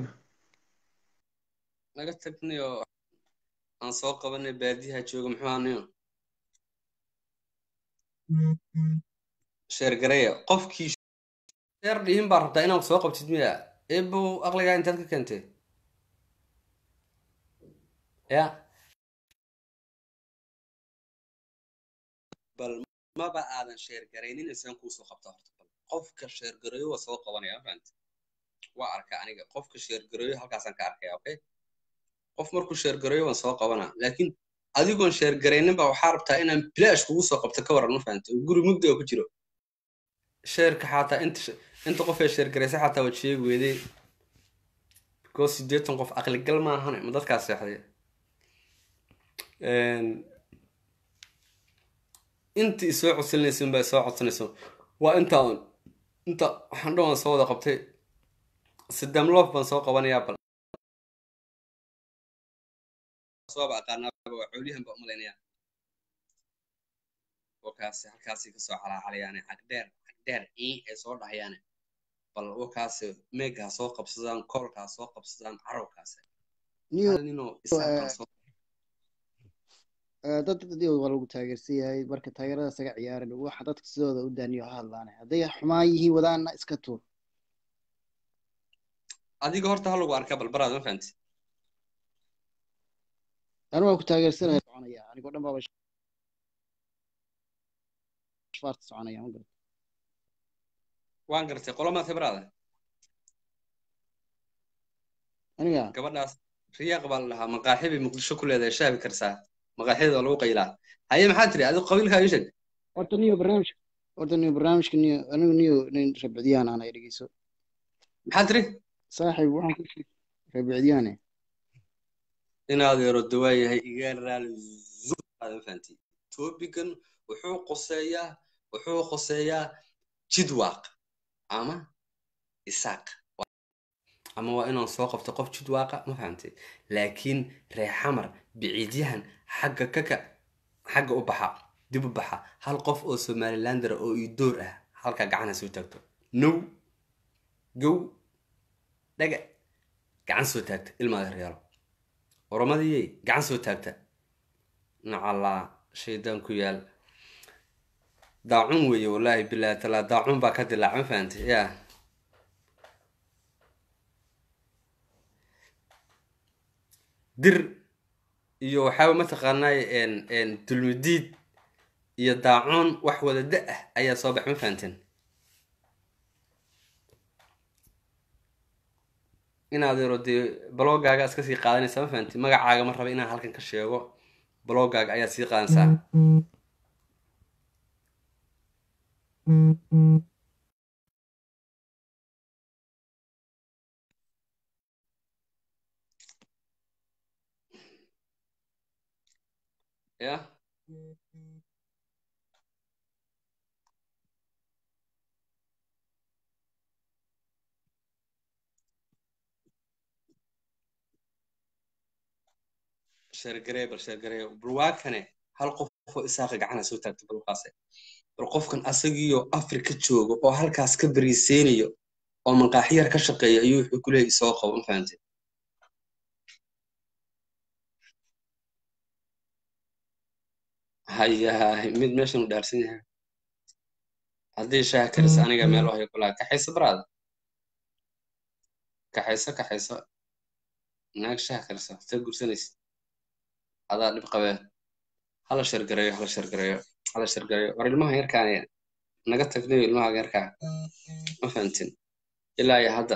naga tagnayo aan soo qabanay baadiyaha jooga muxuu ahaanayo sheergareeya qofkii sheer dhihin baa rabtaa inaad soo qabtid miya eebow aqligaa intaad ka keentay ya bal maba aadan sheergaraynin isaan kuusoo qabta horta bal qofka sheergareeyo waa soo qabanaya ma fahanta waa arka aniga qofka sheergareeyo halkaasaan ka arkaya okay qof markuu sheergareeyo waan soo qabanaa laakiin adigoon sheergaraynin baa waxaa rabtaa inaan bilaash kugu soo qabto ka waran ma fahanta oo guri mugdiga ku jiro sheerka xataa inta qof ee sheergaraysa xataa waad sheegi weydey because 80 qof aqligal maahane ma dadkaas seexday inta isoo codsanaysa baa soo codsanayso waa inta waxaan dhan soo wada qabtay sidam loof baan soo qabanayaa bal soo aqaanaa waa xoolihan baa umaleynaya wakaasi halkaasi ka soo calaacalayaan xag dheer ay soo dhahayaane bal wakaasi meega soo qabsadaan koolka soo qabsadaan carowkaasi dadii waa lagu taageersan yahay marka taageerada isaga ciyaaran waxa dadka sidooda u daaniyo ha hadlaanay hadday xumaan yihiin wadaana iska tuur adiga horta ha lagu arkaa bal baraad ma fahanti anu waan ku taageersanahay soconaya anigoo dhan baaba shfaarta soconaya ma garata waan gartay qolomaad khibraada aniga gabadhaas riyaaq baa la dhahaa maqaaxibay muqdisho ku leedahay shaabi karsaa maqaaxida waa lagu qaylaa haye maxaa tiri adigu qabiilkaa ii sheeg horta niyo barnaamijka niyo anigu niyo nin rabicdiyaan aan ay dhegeyso maxaa tiri saaxiib waxaan ku rabicdiyaane inaad yaro dawaayahay iga raali zuuqaad ma fahanti topican wuxuu qoseeyaa jidwaaq ama isaaq ama waa inaan soo qabto qof jidwaaqa ma fahantay laakiin reexamar biciidyahan xagga u baxa dib u baxa hal qof oo somalilander oo ii door ah halka gacana soo taagto now gow dhaga gacan soo taagta ilmaada reero oromadii gacan soo taagta nacala shaydaan ku yaal daacun weeye wallaahi bilaahi talaa daacun baa ka dilaac ma fahantay yaa dir iyo waxaa mataqaanaa dulmidiid iyo daacuun wax wada da ah ayaa soo bax ma fahanteen inaad yaro dee blogaaga iska sii qaadanaysaa ma fahanti magacaaga ma raba inaan halkan ka sheego blogaaga ayaad sii qaadanaysaa ya sheergaree bal waa kane hal qof oo isaaqa gacana soo taagta balkaase bal qofkan asagiyo afrika jooga oo halkaas ka bariiseynayo oo manqaaxyar ka shaqeeya ayuu wuxuu ku leeyahay soo qabo ma fahantay hayahay mid meeshan u dhaarsan yahay haddii shaah karis aniga meel wahay kulaa kaxayso baraada kaxayso naag shaah karisa ta gursanaysa adaa dhib qabee hala shargareeyo war ilmaha yarkaan naga tagnayo ilmaha yarkaa ma fahantin ilaa iyo hadda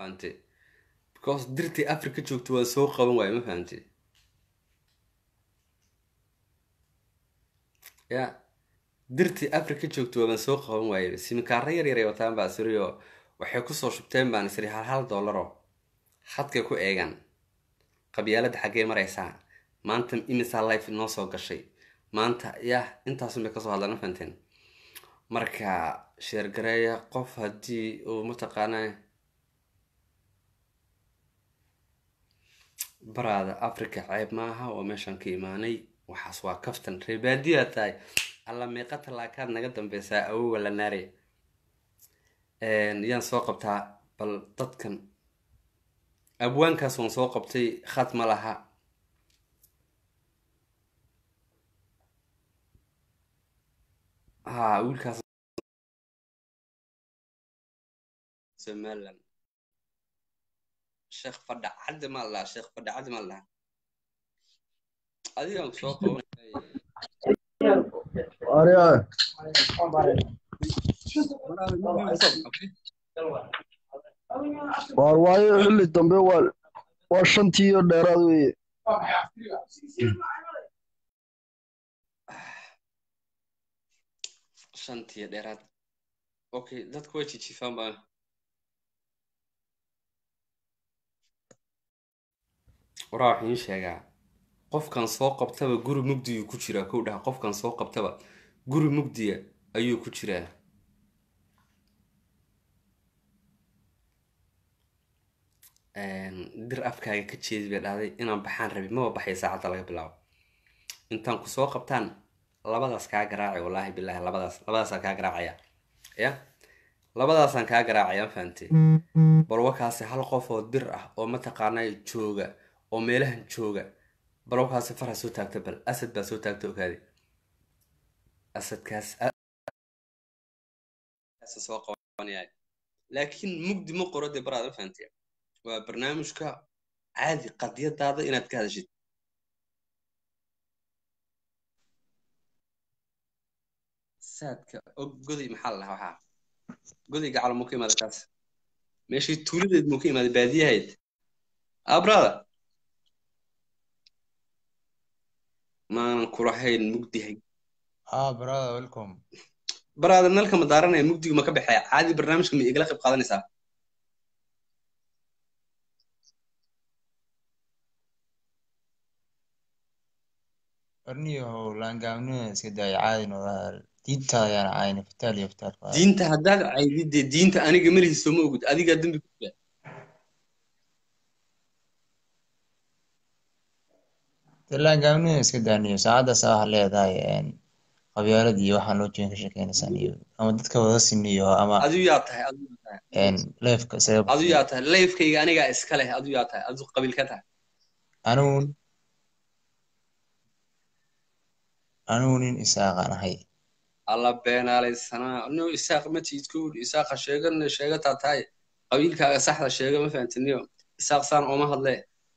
fahantay because dirtii africa joogto waa soo qaban waaye ma fahantay ya dirtii africa joogto waan soo qaban waaye simikaara yar yar ay wataan baa siriyo waxay kusoo shubteen baan isiri hal dollaro khadkay ku eegan qabyaalada xaggee maraysaa maanta imisaa life inoo soo gashay maanta yah intaasun bay kasoo hadlaan fahanteen marka sheergareeya qof haddii uu mataqaanaa baraada africa ceeb maaha oo meeshaan ka imaanay waxaas waa kaftan reebaadiyaa tahay alla meeqa talaakaad naga dambeysaa awowa la naare yaan soo qabtaa bal dadkan abwaankaas waan soo qabtay khad ma laha wiilkaas somaliland sheekh fadha cadde ma laha sheekh fadha cadde ma laha adigaan soo qaban waar waayo xilli dambe waa shantii iyo dheeraad weeye shantii dheeraad okay dadku way jijifaan baa waraa waxaan iin sheegaa qofkan soo qabtaba guri mugdiyuu ku jiraa kow dhaha qofkan soo qabtaba guri mugdiya ayuu ku jiraa dir afkaaga ka jeedi bay dhahday inaan baxaan rabi maba baxay saacadda laga bilaabo intaan ku soo qabtaan labadaas kaa garaacay wallaahi bilaahi labadaasaan kaa garaacaya ya labadaasaan kaa garaacaya fahantay balwakaasi hal qof oo dir ah oo mataqaanaa jooga oo meelahan jooga balwakaasi farha soo taagta bal asad baa soo taagta ogaadi asadkaas soo qabanaya laakiin mugdi ma qoro dee baraad ma fahantay waa barnaamijka caadi qadiyadaada inaad ka hadashid saadka og goday maxaa la dhahaa waxaa goday gacalo muu ka imaada kaas meeshii tuuladeed muu ka imaada baadiyahayd brother maanan kulahayn mugdihay brother welcome brother nalka ma daaranaya mugdiga ma ka baxaya caadi barnaamijka ma igala qayb qaadanaysaa warniyahow laangaabnida iska daaya caadi noodaal diintaada ayaan caayna fitaal iyo fitaal diinta haddaad caydid dee diinta aniga malihiiso ma ogid adigaa dembi ku jira dee laangaabnida iska daaniyo saacaddaas waxaa leedahay qabyaalad iyo waxaan loo jeedin ka sheekeynaysaan iyo ama dadka wada siniyo ama adigu yaa tahay leefka isaga adigu yaa tahay leefkayga anigaa iska leh adigu yaa tahay adigu qabiil ka tahay anigu nin isaaqaan ahay alla beenaalaysanaa no isaaq ma tiidkood isaaqa sheegataa tahay qabiilkaaga saxda sheega ma fahantiniyo isaaq saan ooma hadlee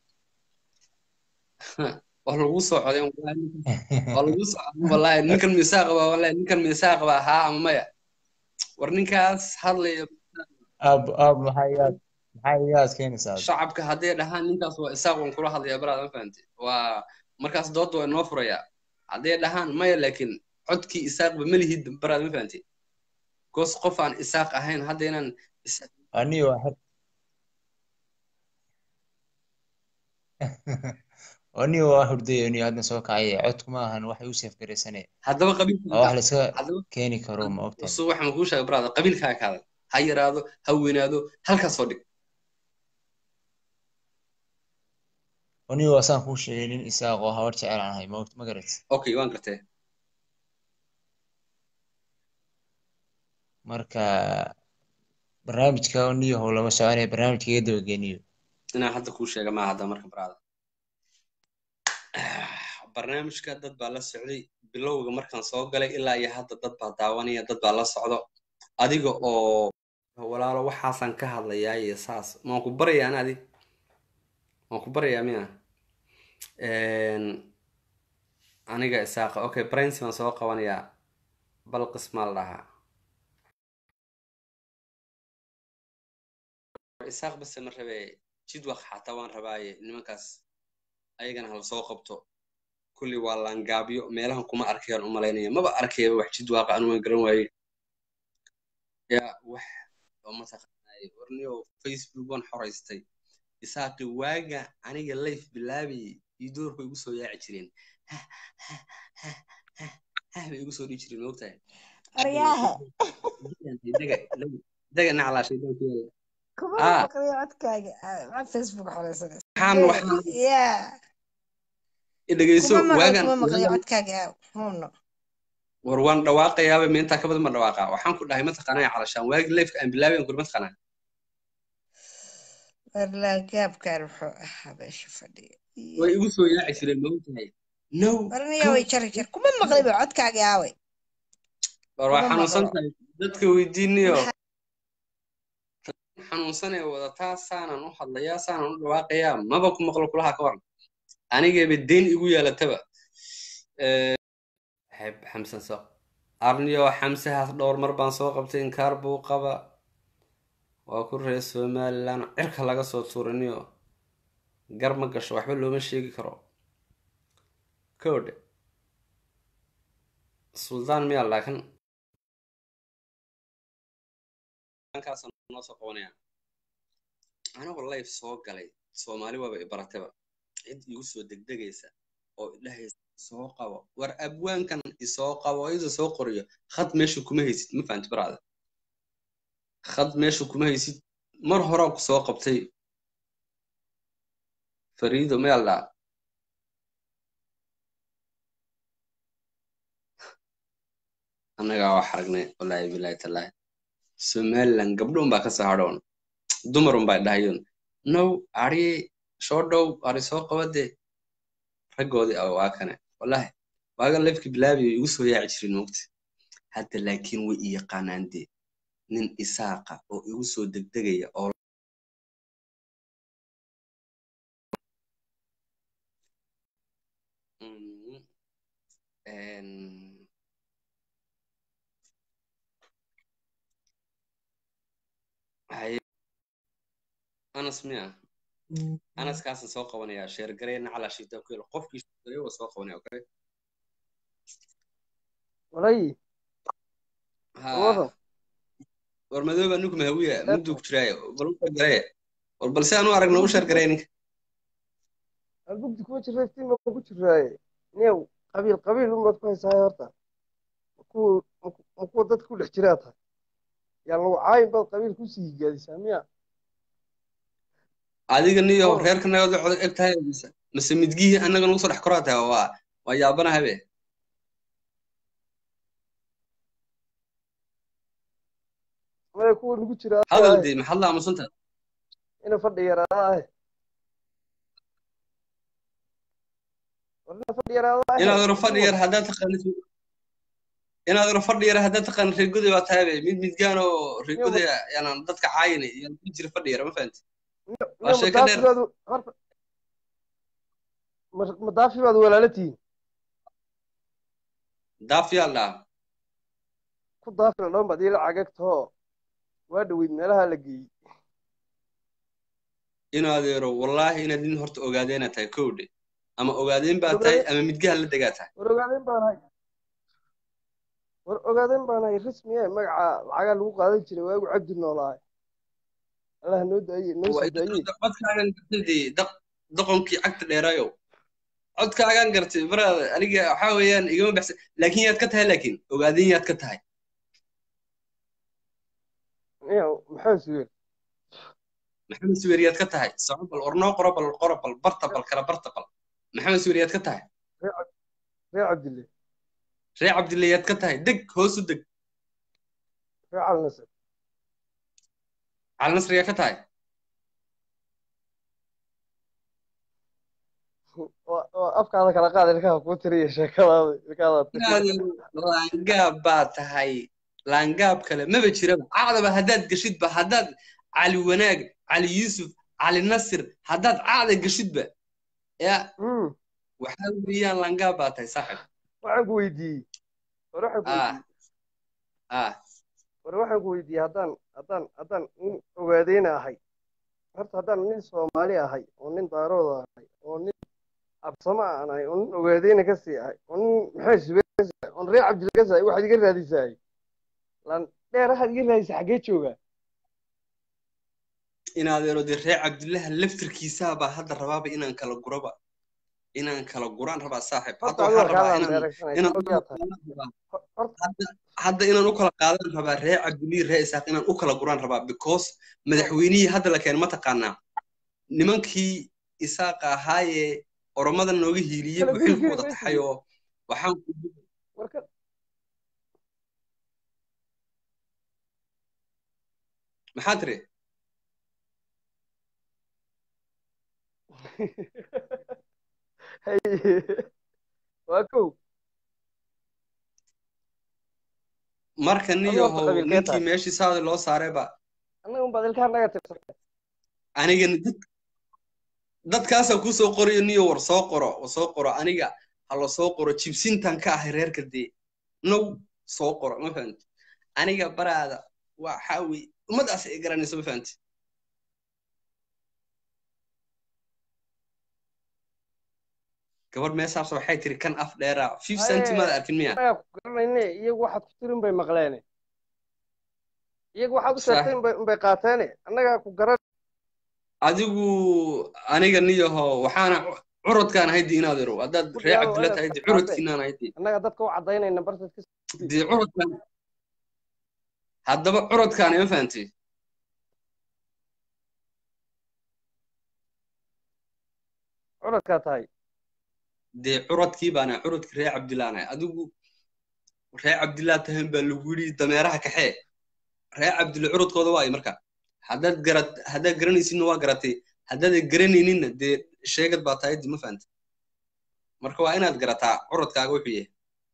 waa lagu soo coday waa lagu soo coday wallaahi ninkan miisaaq baa wallaahi ninkan miisaaq baa haa ama maya war ninkaas hadlaya maxay igaas keenaysaa shacabka hadday dhahaan ninkaas waa isaaq waan kula hadlayaa baraad ma fahanti waa markaas doodda waa inoo furayaa hadday dhahaan maya laakiin codkii isaaqba malihid baraad ma fahanti goos qof aan isaaq ahayn hadda inaan aniga waa hurday aniga hadda soo kacay codku ma ahan waxay u seefgaraysane haddaba qabiilka wax la iska keeni karo ma ogtahay so waxaan kuu sheegay baraad qabiilkaaga kaada ha yaraado ha weynaado halkaas soo dhig aniga waa saan kuu sheegay nin isaaq oo habar jecel aan ahay ma garat okay waan gartee marka barnaamijka niyahow lama soconaya barnaamijka iga dabageeniyo inaan hadda kuu sheega maaha hadda marka baraada barnaamijka dad baa la socday bilowga markaan soo galay ilaa iyo hadda dad baa daawanaya dad baa la socdo adiga oo walaalo waxaasaan ka hadlayaa iyo saas waan ku barayaa ana adig waan ku barayaa miya aniga isaaqa okay brains baan soo qabanayaa balqis maa la dhahaa isaaq bas ma rabe jidwaq xataa waan rabaaye nimankaas ayagana hala soo qabto kulli waa laangaabyo meelahan kuma arkayaan u malaynaya maba arkayaba wax jidwaaqa anu waan garan waaye yaa wax oo mataqaanay warniyo Facebook waan xoraystay isaaqi waaga aniga live bilaabi iyo doorku igu soo yaaci jireen bay igu soo dhigi jireen moogtahay aryaha daga naclaa shaydan ku yaala kuma maqlay codkaaga maxaa Facebook xoreysanaysa waxaan yeah dhegeyso waagan kuma maqlay codkaaga huno war waan dhawaaqayaaba meenta ka badan ma dhawaaqa waxaan ku dhahay mataqaanay calashaan waagi live aan bilaabay aan ku mataqaanay warlaagaabkaan wuxuu ahaa meesha fadhiya way igu soo yaaci jireen moogtahay no warniya way jar kuma maqlay ba codkaaga aaway war waa xanuunsantahay dadka weydiinayo xanuunsanay wadataa saanan u hadlayaa saanan u dhawaaqayaa maba ku maqlo kulaha ka waran anigaba deyn igu yeelataba xeb xamsan soo arniyo xamsahaas dhowr mar baan soo qabtay inkaar buu qaba waa ku reer Somaliland cirka laga soo tuuraniyo gar ma gasho waxba looma sheegi karo koode suldaan miya laakiin kaas noo soo qabanaya anigu live soo galay Soomaali waaba ibarataba cid igu soo degdegaysa oo ilaahay soo qabo war abwaankan isoo qabo isu soo qoriyo khad meesha kuma haysid ma fahanti baraada khad meesha kuma haysid mar hore ku soo qabtay fariido meelda annaga wax aragnay wallahi billahi tallahi Somaliland gabdhoon baa ka soo hadhoon dumarun baa dhahayoon no ari soo dhow ari soo qabade raggoodii waa kane wallahi waaga lafki bilaabi igu soo yaaci jirin moogta hadda laakiin way i yaqaanaan dee nin isaaqa oo igu soo degdegaya oo anas miya anas kaasan soo qabanayaa sheer gareyna calaa shiita ku yeel qofkii sheegayo waa soo qabanaya okay walay war madooba ninku mahawiya muduu ku jiraayo bal u garee war balse aanu aragno u sheer garey ninka albugdi kuma jirra iftiin baa ku jiraaye new qabiil umaad ku haysahay horta kuwa dadka ku dhex jiraa tahay yaa lagu caayin baad qabiil kusii gaadisaa miya adiga niyo reerka naga cod eg tahay mise midgihii annaga nagu soo dhex koraa tahay waa yaabanahay be maya kuwa nagu jira hadal dee maxaad la aamusanta ina fadhi yaraadaah inaad oro fadhi yar haddaad taqaanid inaad oro fadhi yar haddaad taqaanid reegoday baa tahay be midgaan oo reegoday yanaan dadka caayinay yaan ku jira fadhi yar ma fahanti waa sheeko dheer madaafi baad walaala tihiin daafiyaal dhaa ku daafila dhan baad ila cagagtoo waa dhaweyd meelaha la geeyey inaad ero wallaahi inaad nin horta ogaadeena tahay kowdhe ama ogaadeen baa tahay ama midgaha la degaa tahay war ogaadeen baanahay rasmiye magaca lacagaa lagu qaadan jiray waagu cabdi noolaahay allah noo daaye noo soo daaye codkaagan gartay doqonkii cagta dheeraayo codkaagan gartay baraada aniga waxaa weeyaan igama baxsan laakiin yaad ka tahay laakiin ogaadeen yaad ka tahay maxamed suweer yaad ka tahay soco bal ornoo qorobal bartabal kala bartabal maxamed suweer yaad ka tahay ree cabdille yaad ka tahay deg hoosu deg calnasr yaad ka tahay afkaada kala qaad ilkaha kuu tiriya sheekadaalaangaab baa tahay laangaab kale maba jiraba caadaba haddaad geshidba haddaad cali wanaag cali yuusuf cali nasir haddaad caada geshidba ya waxaa weeyaan laangaab baa tahay saaxib waxaan ku weydiiyey war waxaan ku weydiiyey haddaan nin ogaadeyna ahay horta haddaan nin Soomaali ahay oo nin daarooda ahay oo nin absama aan ahay oo nin ogaadeyna ka sii ahay oo nin maxay subay oo reer Cabdil ka sii waxaad iga raadisay lan dheer waxaad iga raadisay xagee jooga inaad eroode reer cabdillaha laftirkiisa baa hadda rabaaba inaan kala guraba inaan kala guraan rabaa saaxiib hadda waxaan rabaa hadda inaan u kala qaadan rabaa reer cabdilii reer isaaq inaan u kala guraan rabaa because madaxweynihii hadda la keenay ma taqaanaa nimankii isaaqa ahaayee oromada nooga hiiliyey buu xilku wada taxay oo waxaan maxaa tiri waa kow marka niyahow ninkii meeshii saadi loo saarayba annaga unbaad ilkaha naga tirsan aniga dadkaasaa kuu soo qorayo niyo war soo qoro aniga ha la soo qoro jibsintan ka ahay reerka dee now soo qoro ma fahamti aniga baraada waxaa wey ummadaas ay garanayso ma fahamti gabadh meeshaas waxay tiri kan af dheeraa 5 centimeter arkin miya anaga ku garanayne iyagu waxaad ku tirin bay maqleene iyagu waxaad u sheegtay inbay qaateene annaga ku garan adigu aniga niyaho waxaana curadkaan haydi inaad ero haddaad reer cabdilla tahaydi curadkiinaan haydi annaga dadka u cadaynayna bartadka dee curadkaan haddaba curadkaan ima fahanti curadkaa tahay dee curadkii baana curadkii reer cabdillaanahay adigu reer cabdillah tahan baa lagu yidhi dameeraha kaxee reer cabdilla curadkooda waayo marka haddaad garanaysidna waa garatay haddaadan garanayninna dee sheegad baa tahay di ma fahanta marka waa inaad garataa curadkaaga wuxuu yahay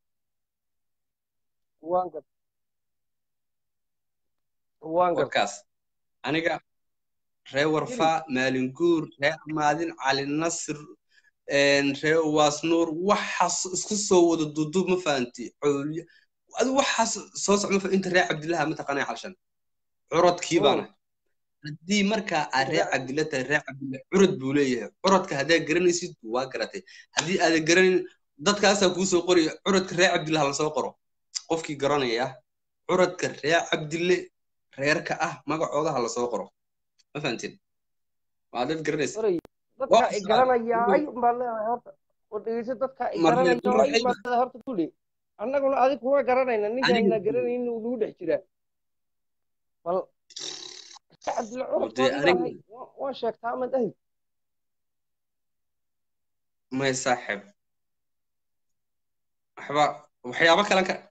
warkaas aniga reer warfaa maalinguur reer amaadin cali nasir reer waasnuur waxaas isku soo wada duduub ma fahanti cooliya adigu waxaas soo socma inta reer cabdillaha ma taqaanay xalshan curadkii baana haddii markaa aad reer cabdilla tahay reer cabdilla curad buu leeyahay curadka haddaad garanaysid waa garatay haddii aadan garanayn dadkaasaa kuu soo qoraya curadka reer cabdillaha la soo qoro qofkii garanaya curadka reer cabdille reerka ah magacooda ha la soo qoro ma fahantin waa dad garanaysa dadka ay garanayaay baad leedahay horta oo dhegeyso dadka ay garanayaay baad leedahay horta kulli annaguna adig kuma garanayna ninkaana garanaynin uu nagu dhex jiraa bal cabdilla curad waa sheegtaa ama dahi may saaxiib waxyaabo kale ka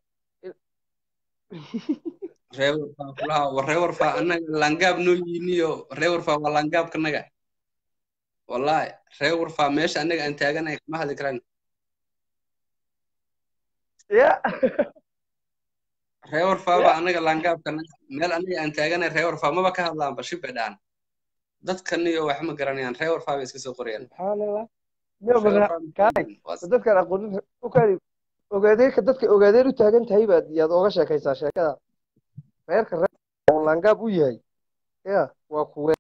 reewarfaa annaga langaab noo yiniyo reewarfaa waa langaabkanaga wallahi reewarfaa meesha annaga aan taaganay kama hadli karaan reewarfaa baa annaga langaabkanaga meel annaga aan taaganay reewarfaa maba ka hadlaan bashib bay dhahan dadkaniyo wax ma garanayaan reewarfaa bay iska soo qorayaan subxaanallah dadkan aqoonin ogaadeenka dadka ogaadeen u taagan tahay baad yaad ooga sheekaysaa sheekada reerka reer langaab u yahay ya waa kuwe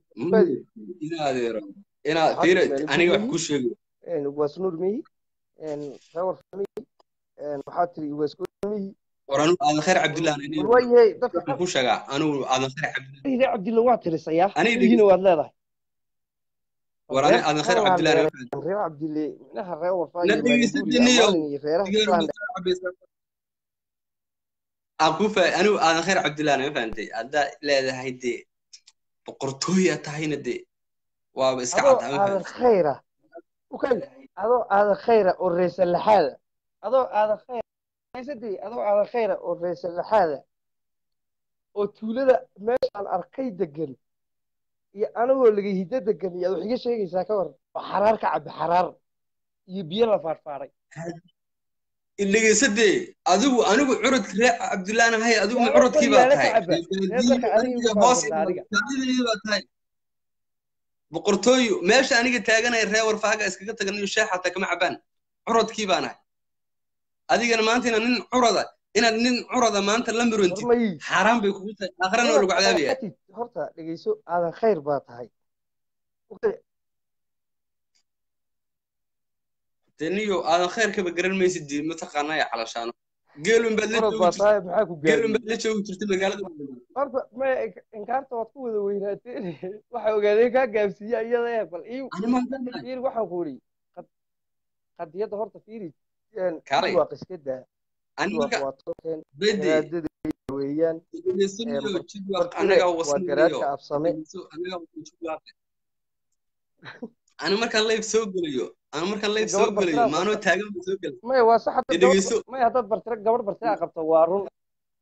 inaad fiiri aniga wax ku sheego waasnuur miyi reer famiyi waxaa tiri waaskumiyi waranu aadan khayr cabdillah waayay dadka ku sheegaa anu aadan khayr cabdillah reer cabdillah waa tirisayaa anigina waad leedahay warani aadan khayr cabdillah reer cabdillah minaha reer wafaa akufa anu aadan khayr cabdillah ma fahantay hadda leedahay dee boqortooya tahayna dee waaba iska cadda aadan khayra adoo aadan khayra oo reesal laxaada adoo aadan khayra oo reesal laxaada oo tuulada meeshaan arkay degan iyo anagoo laga hiddo degan iyo wax iga sheegaysaa ka war oo xaraar ka cabbi xaraar iyo biyo la faarfaaray illegeysadee anigu curadka reer cabdillahna hay adiguna curadkii baa tahay boqortooyo meesha aniga taaganaya reer warfaaga iskaga taganayo sheex xataa kama cabaan curadkii baa nahay adigana maanta inaad nin curada maanta la muruntid xaaraan bay kugu tahay aakhirana waa lagu cadaabaya horta dhegeyso aadan khayr baa tahay تنيو أنا خير كبر قرن ما يسدي متقنا يا علشانه قالوا بعد orod ليش baa tahay maxaa ku قالوا gaadiyey بعد ليش ترتي مقالة horta ma inkaarta waad ku wada weynaateen waxa ogaadeen kaa gaabsiiya iyada bal أنا ما أقدر fiiri waxaan ku uri qadiyadda horta fiiri كاري jidwaaq iska daa أنا jidwaaq ما waa tokeen بدي garaadada weeyaan يسمي تجوا أنا bartire جا waa وصلني garaadka اليوم absame أنا جا تجوا أنا ما كان لايف سوق اليوم أنا ما كان لايف gabar سوق bartire اليوم ما أنا تاجم سوق اليوم maya waa sax hadda يدقيسو maya haddaad bartire gabar bartire aa qabto waa run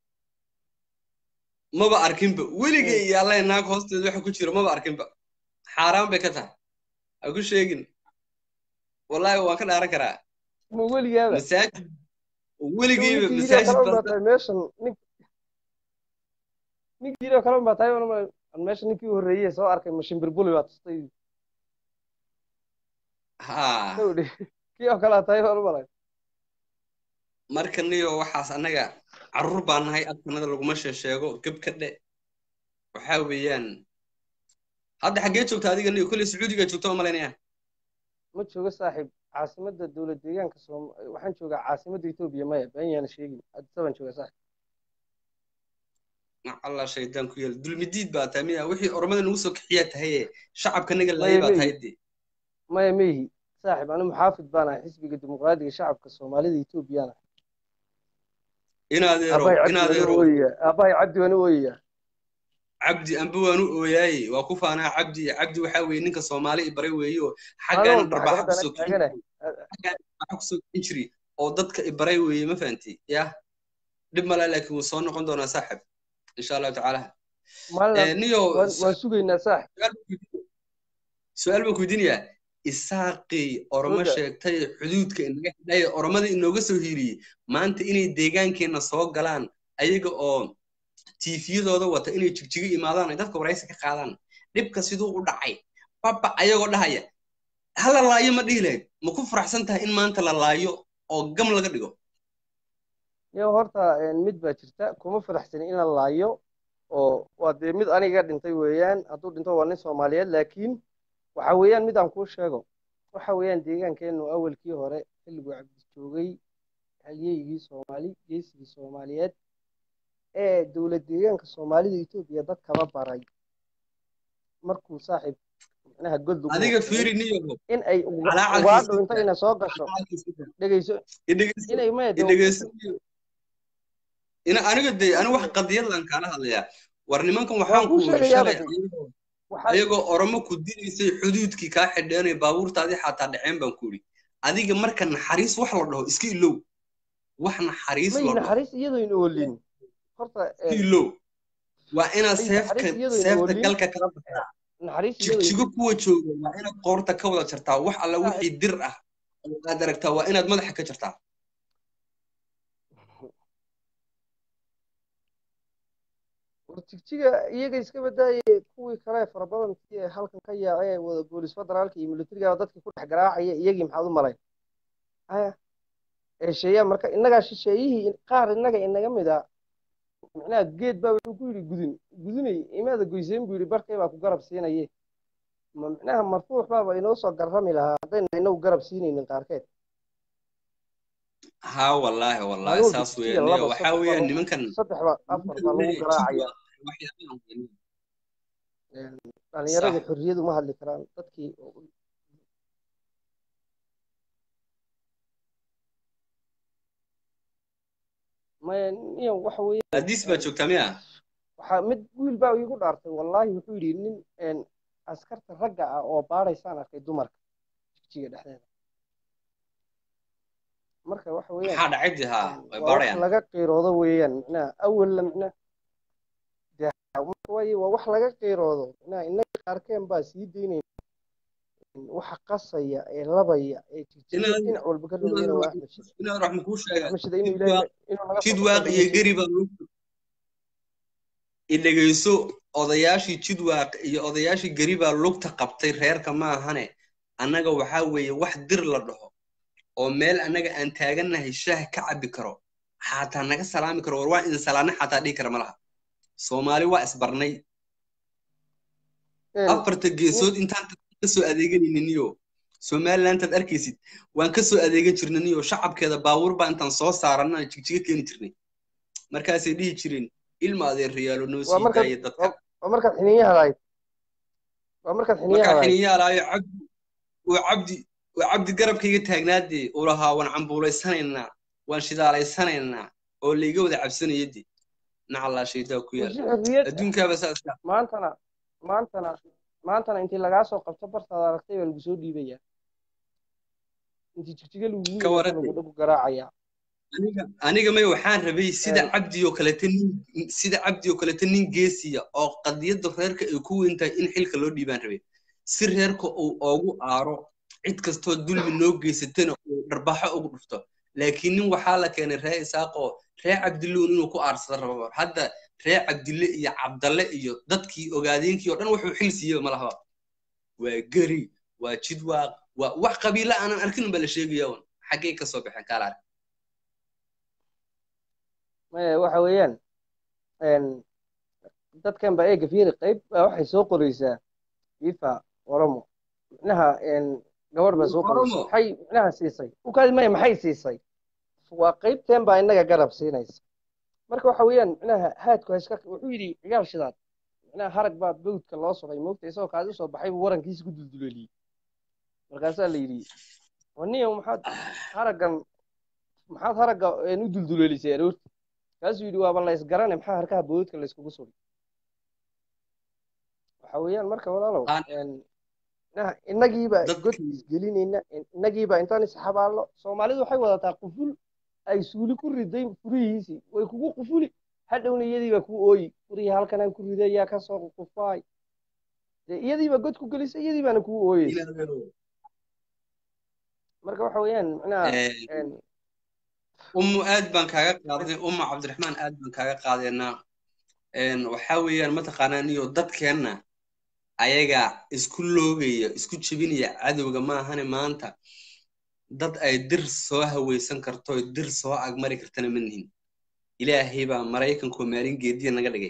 ما بأركين بق ولقي يا الله إنك هوست ذي كتير ما بأركين بق حرام بكتها أقول شيء والله وأكل أركرا ma weligaaba مساجد Dhow ولقي ninkii yidhi oo مساجد kale unbaa بس tahay meeshan ninkii yidhi oo kale unbaa tahay meesha ninkii horreeyey soo arkay mashimbir buli baa tustay ها dhow dhe kii oo kale tahay baan u malay markaniyo waxaas anaga carruur baan nahay adkanada laguma sheego gab ka dhe waxa weeyaan hadda xagee joogta adiga niyo kulli sacuudiga joogto ma leeyahay ma joogo saaxiib caasimadda dowlad deegaanka waxaan joogaa caasimadda Itoobiya maya been yaan sheegin Addis Ababa joogaa saaxiib Allah shaydaan ku yeel dulmidiid baa taamiya wixii ormada nagu soo kixiya tahay shacabka naga laayay baa tahay maya meehi saaxiib anigu muxaafid baan ahay xisbiga dimuqraadiga shacabka Soomaalida Itoobiyana inadeero abaay cabdi waan ooyaya cabdi anba waan u ooyay waa ku faanaa cabdi waxa weeye ninka Soomaali ibaray weeyo xaggan darbaxa ku soo injiri oo dadka ibaray weeye ma fahanti ya dib mala laakiin wuu soo noqon doonaa saaxiib insha Allah ta'ala niyo waan sugaynaa saaxiib su'aal baan ku weydiinayaa isaaqi oroma sheegtay xuduudka inaga xidhay oromada inooga soo hiiriyay maanta inay deegaankeena soo galaan ayaga oo tiifiyadooda wata inay jigjiga imaadaan ay dadka waraysi ka qaadaan dhibka siduu u dhacay baba ayagoo dhahaya hala laayo ma dhihi lahayd ma ku faraxsan tahay in maanta la laayo oo gam laga dhigo iyo horta mid baa jirta kuma faraxsan in la laayo oo waa dee mid aniga dhintay weeyaan hadduu dhinto waa nin Soomaaliyeed laakiin waxa weeyaan mid aan kuu sheego waxa weeyaan deegaankeenu awalkii hore xilligu cabdi joogay halyeygii Soomaali geesigii Soomaaliyeed ee dowlad deegaanka Soomaalida Itoobiya dad kaba baray markuu saaxiib macnaha god lagu adiga fiiri niyo in ay ugaadho inta ina soo gasho dhageyso inay ma dhageyso ina aniga de aniga wax qadiyad lan kala hadlaya war nimankan waxaan ku shalay ayagoo oromo ku dilaysay xuduudkii ka xidheynay baabuurtaadii xataa dhaceen baan ku yiri adiga marka naxariis wax la dhaho iska ilow wax naxariis la dhaho naxariis iyadoo in oolin horta ilow waa ina seefta galka kala baxaa naxariis jigjigo kuwa jooga waa ina qoorta ka wada jartaa wax alla wixii dir ah oo aad aragtaa waa inaad madaxa ka jartaa jigjiga iyaga iska badaayay kuwii kale farabadan ee halkan ka yaacay wada boolis federaalka iyo militariga dadka ku dhex garaacaya iyagii maxaad u malay sheeyaa marka inaga shisheeyihii qaar inaga mid ah macnaha geed baa wuxuu ku yiri gudunay imaada goyseen buu yiri barkay baa ku garab siinaye macnaha marfuux baa inoo soo garrami lahaa hadayna inagu garab siinaynin qaarkeed ها والله ساس وين وحاوي nimankan saddex ba afar baa lagu garaacaya dhalinyarada xorriyadu ma hadli karaan dadkii ma iyo waxa weeye hadis baa joogtaa miya waxa mid wiil baa igu dhaartay wallahi wuxuu yiri nin askarta ragga ah oo baaraysaan arkay dumarka jigjiga dhexdeeda marka waxa weeyaan waxa dhacay ha way baarayaan laga qiiroodo weeyaan macnaha awal macnaha way wax laga qiiroodo macnaha inaga qaarkeen baa sii deynay waxa qasaya ee labaya ee jijin walba ka dhigayna waa Axmed Shide inaan raxmo ku sheega Axmed Shide inuu ilaahay jidwaaq iyo gariba idageyso odayaashii jidwaaq iyo odayaashii gariba lugta qabtay reerka ma ahane annaga waxa weeye wax dir la dhaho oo meel anaga aan taaganahay shaah ka cabi karo xataa naga salaami karo war waa in salaana xataa dhigi kara malaha Soomaali waa isbarnay afarta geesood intaan ka soo adeeganayniyo Somaliland aad arkaysid waan ka soo adeegan jirnaniyo shacabkeeda baabuur baa intaan soo saarana jigjiga keeni jirnay markaasay dhihi jireen ilma adeerayaalo noo waa sii markaad daaya dadka waa markaad xiniinyaha lahayd waa markaad xiniinyaha markaa lahayd xininyaalaayo cabdi garabkayga taagnaadee uu lahaa waan cambuulaysanaynaa waan shidaalaysanaynaa oo layga wada cabsanayadii nacallaa shaydaa ku yaal wasi xorriyad ah adduunkaaba saas maantana maantana maantana intii lagaa soo qabto bartaad aragtay baa lagu soo dhiibayaa intii jigjiga lagu ka yimid warantay lagu dhagu garaacayaa aniga may waxaan rabay sida cabdi oo kaleta nin geesiya oo qadiyadda reerka ay ku weyntahay in xilka loo dhiibaan rabay si reerka uu oogu aaro cid kastoo dulmi noo geysatana uu dharbaxo ugu dhufto laakiin nin waxaa la keenay reer isaaqoo reer cabdiluun inuu ku aarsada rabo hadda reer cabdille iyo cabdalle iyo dadkii ogaadeenkii oo dhan wuxuu xil siiyey ma lahaba waa geri waa jidwaaq waa wax qabiilo aanan arkin ba la sheegaya un xaggay ka soo baxeen kaala arag waxa weeyaan dadkan baa eega fiiri qayb baa waxay soo qoraysaa fifa oromo micnaha gabadh baa soo qoraysa maxay micnaha siisay ukaadi maya maxay siisay waa qaybteen baa inaga garab siinaysa marka waxa weeyaan micnaha haadku ha iska wuxuu yidhi cigaal shidaad micnaha harag baa bawdka loo suray moogta isagoo kaadi soo baxay buu warankiisa ku dulduleeliyey markaasaa la yidhi waniyo maxaad haragga u dulduleelisay aroorti kaasuu yidhi waaba la isgarane maxaa harkaha bawdka la iskugu suray waxa weeyaan marka walaalow innagiiba god isgelinayna innagiiba intaan isxabaallo soomaalidu waxay wadataa quful ay suuli ku riday furihiisii way kugu qufuli hadhowna iyadiiba ku ooyi furihii halkanaan ku riday yaa ka soo qufaay dee iyadiiba god ku gelisay iyadiibaana kuu ooyeysa marka waxa weeyaan micnaha aad baan kaaga qaaday cabdiraxmaan aad baan kaaga qaadeynaa waxaa weeyaan mataqaanaa niyo dadkeenna ayaga isku loogaya isku jebinaya cadowga maahane maanta dad ay dir soo hawaysan karto dir soo agmari kartana ma nihin ilaahay baa maraykanku maalin geediya naga dhigay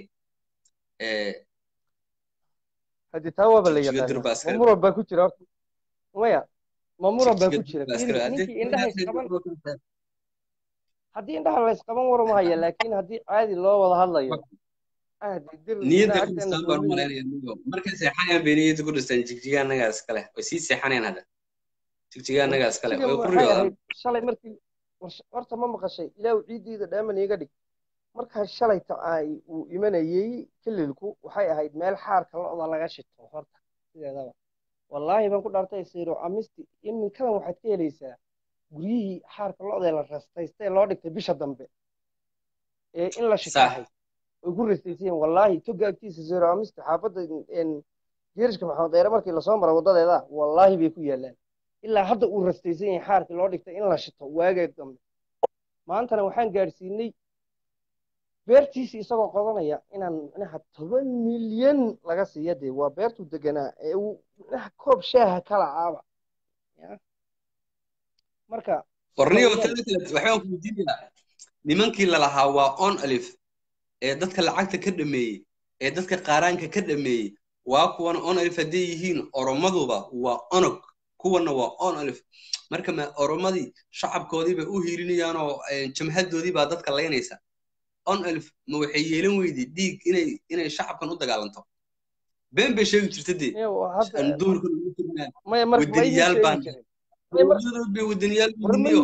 haddii taa waaba la yaqaana ma muran baa ku jira maya ma muran baa ku jira ninkii indhaha isqaban haddii indhaha la isqaban warmahaya laakiin haddii caadi loo wada hadlayo niyadda ku dhistaan baan u malaynaya markay seexanayaan bay niyadda ku dhistaan jigjiga annagaa iska leh way sii seexanayaan hadda jigjiga annagaa iska leh way ku riyoodaan shalay markii horta ma maqashay ilaahu ciiddiida dhaaman iiga dhig markaa shalayta uu imanayey kililku waxay ahayd meel xaarka lo'da laga shito horta sideedaba wallaahi baan ku dhaartay siiro amisti iminkadan waxaad ka helaysaa guryihii xaarka lo'da la rastaystay loo dhigtay bisha dambe ee in la shitaahay way ku rastaysayeen wallaahi toga agtiisa siiro amisti xaafadda geerishka maxamed dheere markii lasoo mara waddadeeda wallaahi bay ku yaalaan ilaa hadda uu rastaysan yahay xaarkii loo dhigtay in la shito waagee dambe maantana waxaan gaadhsiinay beertiisii isagoo qodanaya inaan micnaha 10 milyan laga siiya dee waa beertuu deganaa ee uu micnaha koob shaaha kala caaba marka warniyo waxaan ku diidaa nimankii la lahaa waa on alif ee dadka lacagta ka dhameeyey ee dadka qaaraanka ka dhameeyey waa kuwan on alif hadday yihiin oromaduba waa onog kuwana waa on alif marka ma oromadii shacabkoodii bay u hiilinayaan oo jamhadoodii baa dadka laynaysa on alif ma waxay yeelan weydi dhiig inay shacabkan u dagaalanto been bay sheegi jirta dee duurka lagu jirnaa wadaniyaal baan bay wadaniyaal yihiiniyo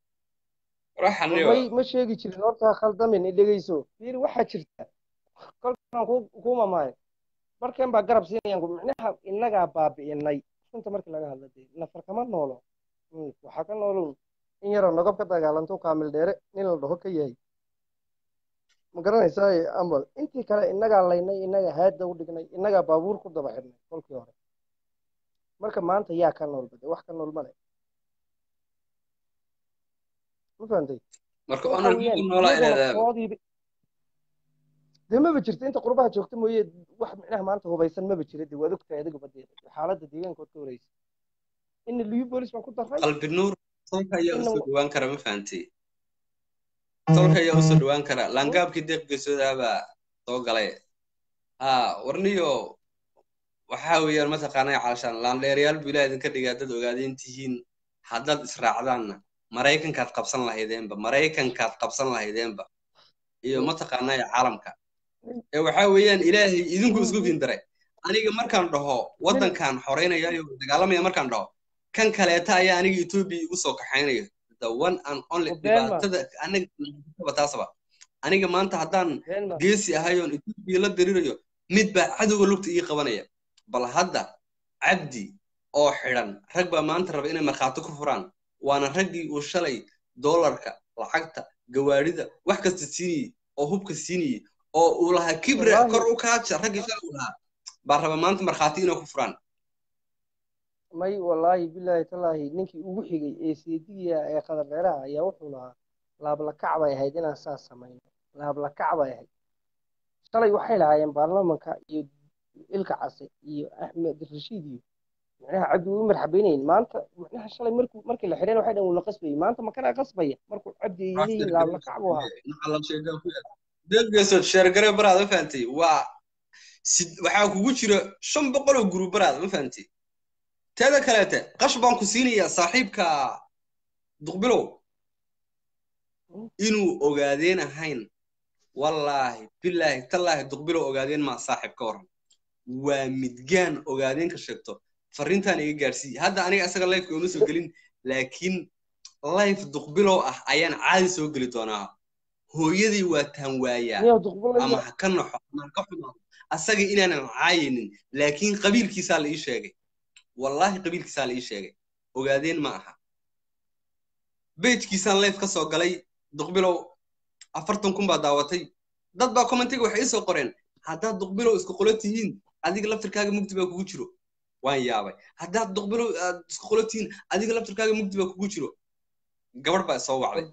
ma sheegi jirin horta khaldamin dhegeyso fiiri waxaa jirta kolkaan kuu mamaayo markan baa garab siinayaan micnaha innagaa baabi'inay runta markii laga hadla dee nafar kama noolo waxaa ka noolow in yaroo nogob ka dagaalanto kaamil dheere nin la dhaho ka yahay ma garanaysaa amal intii kale innagaa laynay innagaa haadda u dhignay innagaa baabuur ku daba xidhnay kolkii hore marka maanta yaa ka nool bade wax ka nool male ma fahantay marka noolaa dee maba jirto inta qurbaha joogta mooye wax micnaha maanta hubaysan maba jira dee waad ogtahay adiga badeeda xaaladda deegaankood ka horeysa in liyu boolis baan ku daray qalbi nuur tolka ayaa usoo dhawaan kara ma fahantay tolka ayaa usoo dhawaan kara laangaabkii deeq geesoodaabaa soo galay warniyo waxaa weeyaan mataqaanaa calashaan laandheerayaal buu ilaaha idinka dhigaa dad ogaadeen tihiin haddaad israacdaanna maraykankaad qabsan lahaydeenba iyo mataqaanaa caalamka waxaa weeyaan ilaahay idinku isku kindaray aniga markaan dhaho waddankan xoreynaya dagaalamaya markaan dhaho kan kaleeta ayaa aniga Ethiopia igu soo kaxaynaya the one and only dhibaatada aniga taasaba aniga maanta haddaan geesi ahayoon Ethiopia la dirirayo mid baa cadowga lugta ii qabanaya bal hadda cabdi oo xiran rag baa maanta raba inay markhaati ku furaan waana raggii uu shalay doolarka lacagta gawaarida wax kasta siinayay oo hubka siinayay oo uu lahaa kibre kor u kaaja raggii shalay uu lahaa baa raba maanta markhaati inay ku furaan may wallaahi bilaahi tallaahi ninkii ugu xigay ee seediga ee qadabeeraha ayaa wuxuu lahaa laablakac bay ahayd inaan saas samayno laablakac bay ahayd shalay waxay lahaayeen baarlamanka iyo ilka case iyo axmed rashiid iyo macnaha cabdi uu marxabeynayeen maanta macnaha shalay markii la xireen waxay dhan uu la qasbayay maanta ma kana qasbaya markuu cabdi ay leeyihiin laablakac buu ahaa deegeesood sheergare baraad ma fahantay waxaa kugu jira 500 oo group baraad ma fahantay teeda kaleete qash baan ku siinayaa saaxiibka duqbilow inuu ogaadeen ahayn wallaahi billaahi tallaahi duqbilow ogaadeen ma saaxiib ka waran waa midgaan ogaadeen ka sheegto fariintan iga gaarsii hadda aniga asaga live ka uma soo gelin laakiin live duqbilow ah ayaan caadi soo geli doonaa hooyadii waa taan waayaa ama ha ka naxo ama ka xumaado asaga inaanan caayinin laakiin qabiilkiisaa la ii sheegay والله قبيل كسال إيش شيء وقاعدين معها بيت كيسان لايف كسر قلي دقبلوا أفرتكم بعد دعوتي ضد بقى كومنتي وحيس وقرن هذا دقبلوا إسقولتين هذيك لفتر كاجا مكتوبة كوجرو وين يابا هذا دقبلوا إسقولتين هذيك لفتر كاجا مكتوبة كوجرو قبل بقى صوّع عليه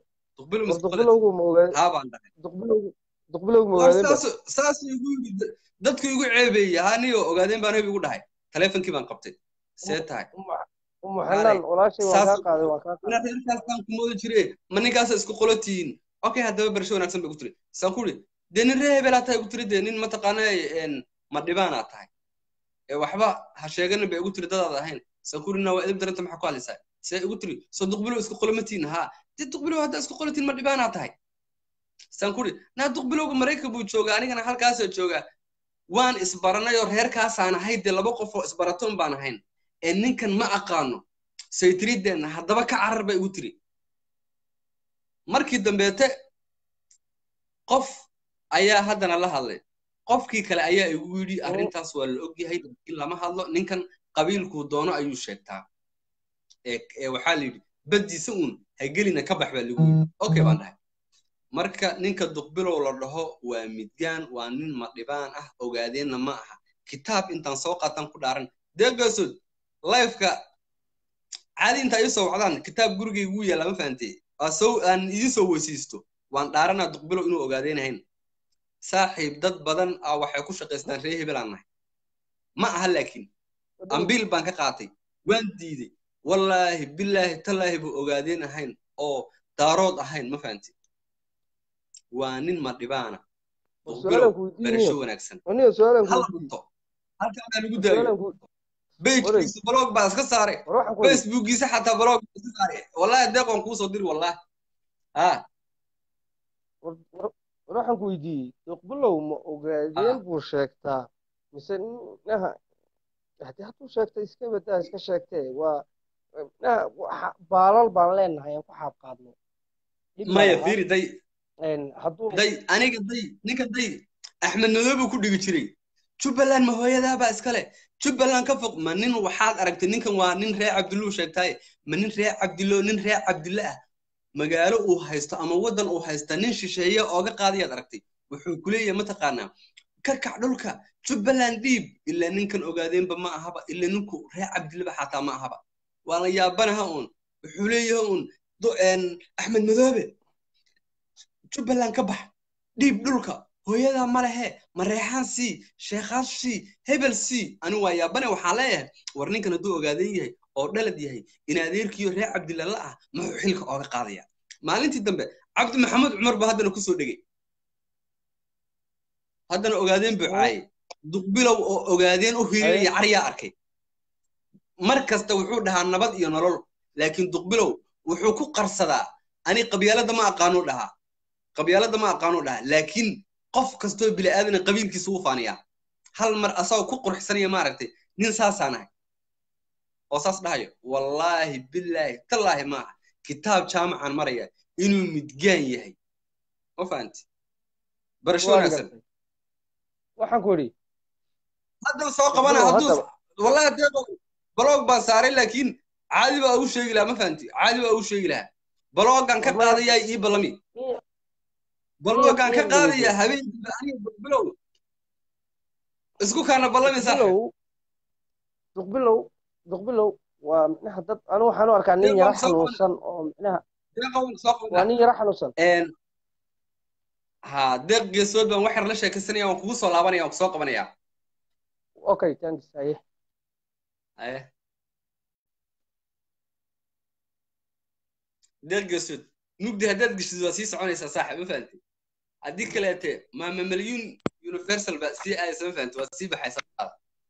دقبلوا موجود ها بعد دقبلوا موجود ساس يقول ضدك يقول عيبي هاني وقاعدين بانه بيقول هاي تلفون كيف انقبتي سيتاي حلال ولا شيء وكاقاده انا تلفون كان كمود جيري منيغاس اسكو قلوتين اوكي هذا برشو wanaagsan bay ku tiri saakuri deenin reebela tahay ku tiri deenin ma taqaanay in ma dhibaana tahay waxba ha sheegan bay ugu tiri dadaad ahayn saakurina waa idib daranta maxaa ku halisay say ugu tiri soo duqbilo isku qolomatiin ha duqbilo hada isku qolotiin ma dhibaana tahay saakuri na duqbilowga Mareykanka buu joogaa anigana halkaas joogaa waan isbaranayo reerkaas aan ahayd laba qof oo isbaratoon baan ahayn ninkan ma aqaano saytirideena hadaba ka carar bay ugu tiri markii dambeete qof ayaa hadana la hadlay qofkii kale ayaa igu yiri arintaas waa la og yahay in lama hadlo ninkan qabiilku doono ayuu sheegtaa waxa la yiri badiisa uun hagelina ka baxba lagu okay baan dhahay marka ninka duqbilow la dhaho waa midgaan waa nin ma dhibaan ah ogaadeenna ma aha kitaab intaan soo qaatan ku dhaaran deegaasud live-ka caadi inta ay soo wacdaan kitaab gurigaygu ugu yaala ma fahantay asoo aan idin soo weysiisto waan dhaarana duqbilow inuu ogaadeenahayn saaxiib dad badan waxay ku shaqeystaan reer hebel aan nahay ma aha laakiin ambil baan ka qaatay waan diiday wallaahi billaahi tallaahi buu ogaadeen ahayn oo daarood ahayn ma fahantay waa nin ma dhibaana barasho wanaagsan halkan lagu daayo page blog baa iska saaray facebookiisa xataa blog iska saaray wallahi deeqon ku soo dir wallahi waxaan ku weydiiyey duqbilow ma ogaadeen buu sheegtaa mise hadduu sheegtay iska badaa iska sheegtee waa baalal baan leenahay aan ku xaab qaadno maya fiiri day aniga ninka axmed madoobe ku dhigi jiray jubbaland ma hooyadaaba iskale jubbaland ka foq ma nin waxaad aragtay ninkan waa nin reer cabdiluu sheegtay ma nin reer cabdille ah magaalo uu haysto ama wadan uu haysta nin shisheeye ooga qaadayaad aragtay wuxuu ku leeyahay ma taqaanaa ka kac dhulka jubbaland dhiib ilaa ninkan ogaadeenba ma ahaba ilaa ninku reer cabdilleba xataa ma ahaba waa la yaabanaha uun wuxuu leeyahay uun axmed madoobe jubbaland ka bax dhiib dhulka hooyada ma lehe mareexaan sii sheekhaas sii hebel sii ani waa yaabane waxaan leeyahay war ninkan hadduu ogaadeen yahay oo dhalad yahay in adeerkiyo reer cabdilla la ah muxuu xilka ooga qaadaya maalintii dambe cabdi maxamed cumar ba haddana kusoo dhegay haddana ogaadeen buu caayay duqbilow oo ogaadeen u hiilaya cariya arkay markasta wuxuu dhahaa nabad iyo nolol laakiin duqbilow wuxuu ku qarsadaa ani qabyaalada ma aqaano dhahaa laakiin qof kastoo bili aadan qabiilkiisa u faaniyaa hal mar asagoo ku qurxsanaya maaragtay nin saasaanahay oo saas dhahayo wallaahi billaahi tallaahi maaha kitaab jaamacan maraya inuu midgaan yahay ma fahanti barasho wanaagsan waxaan ku idhi haddan soo qabana hadduu wallaahi deeqo blog baan saaray laakiin caadi baa ugu sheegi lahaa ma fahanti caadi baa ugu sheegi lahaa blogan ka qaadayaa ii balami blogan ka qaadayaa habeenkiiba aniga duqbilow isku kaana balami saaxiib duqbilow waa micnaha dad anu waxaan u arkaa nin yara xanuunsan oo micnaha waa nin yara xanuunsan ha deeq geesood baan wax yar la sheekaysanaya waan kugu soo laabanaya waan kusoo qabanaya okay thanks haye deeq geesood mugdi haddaad geshid waa sii soconaysaa saaxib ma fahanti haddii kaleete maama malyuun universal baa sii aayasa ma fahanti waad sii baxaysaa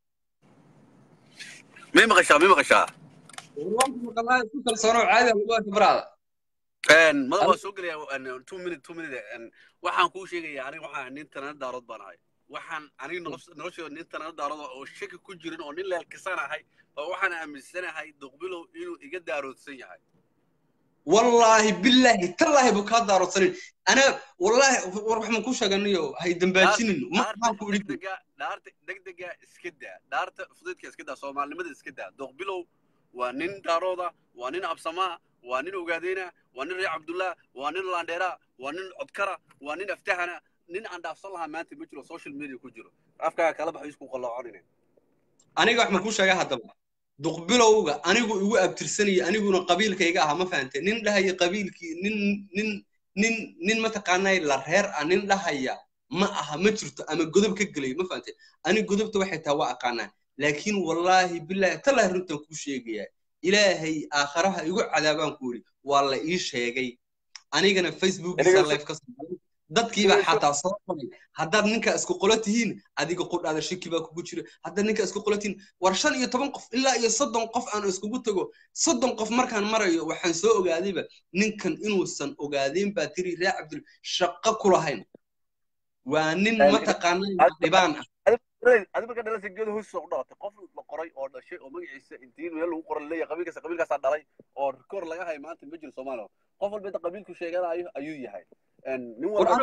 مين مغشاه والله مقالات كل صنوع عادي والله برا ما هو سوق لي 2 minute waxaan ku sheegaya aniga waxaan internet daarad banahay waxaan aniga nolosha internet daarad oo shaki ku jirin oo nin la kasanahay oo waxaan aaminsanahay duqbilow inuu iga daaroodsan yahay والله بالله تالله بك هذا رسلين أنا والله وروح من كوشة قنيو هاي دمباتشين ما كو ريد دقدقة اسكدا دارت فضيتك اسكدا صومال لماذا اسكدا دوغبيلو ونين دارودا ونين أبسما ونين أوغادينا ونين ري عبد الله ونين لانديرا ونين عبكرة ونين افتحنا نين عند أفصلها ما أنت بتجرو سوشيال ميديا كجرو أفكار كلام حيسكو قلوا عنين أنا قاعد من كوشة هذا duqbilowga anigu igu abtirsanaya aniguna qabiilkayga ah ma fahanteen nin dhahaya qabiilki nin ma taqaanay la reer ah nin dhahaya ma aha ma jirto ama godob ka galay ma fahanteen ani godobta waxay taa waa aqaanaa laakiin wallahi billahi tallahi runtan ku sheegaya ilaahay aakhiraha igu cadaabaan ku yiri waa la ii sheegay anigana facebook live ka soo dadkiiba xataa soo qoray haddaad ninka isku qolo tihiin adiga qudhaada shaki baa kugu jira haddaad ninka isku qolo tihiin war 15 qof ilaa iyo 30 qof aan iskugu tago 30 qof markaan marayo waxaan soo ogaadayba ninkan inuusan ogaadeen baa tiri raa cabdul shaqo ku lahayn waa nin ma taqaanay dhibaan ah adiga marka dhalasay geedo hoos soo dhaatay qof la qoray oo dhashay oo magaciisa intiin meel lagu qoran leeyahay qabiilkaas dhalay oo record laga hay maanta ma jiro Soomaaliya qof walba qabiilku sheeganayo ayuu yahay أنا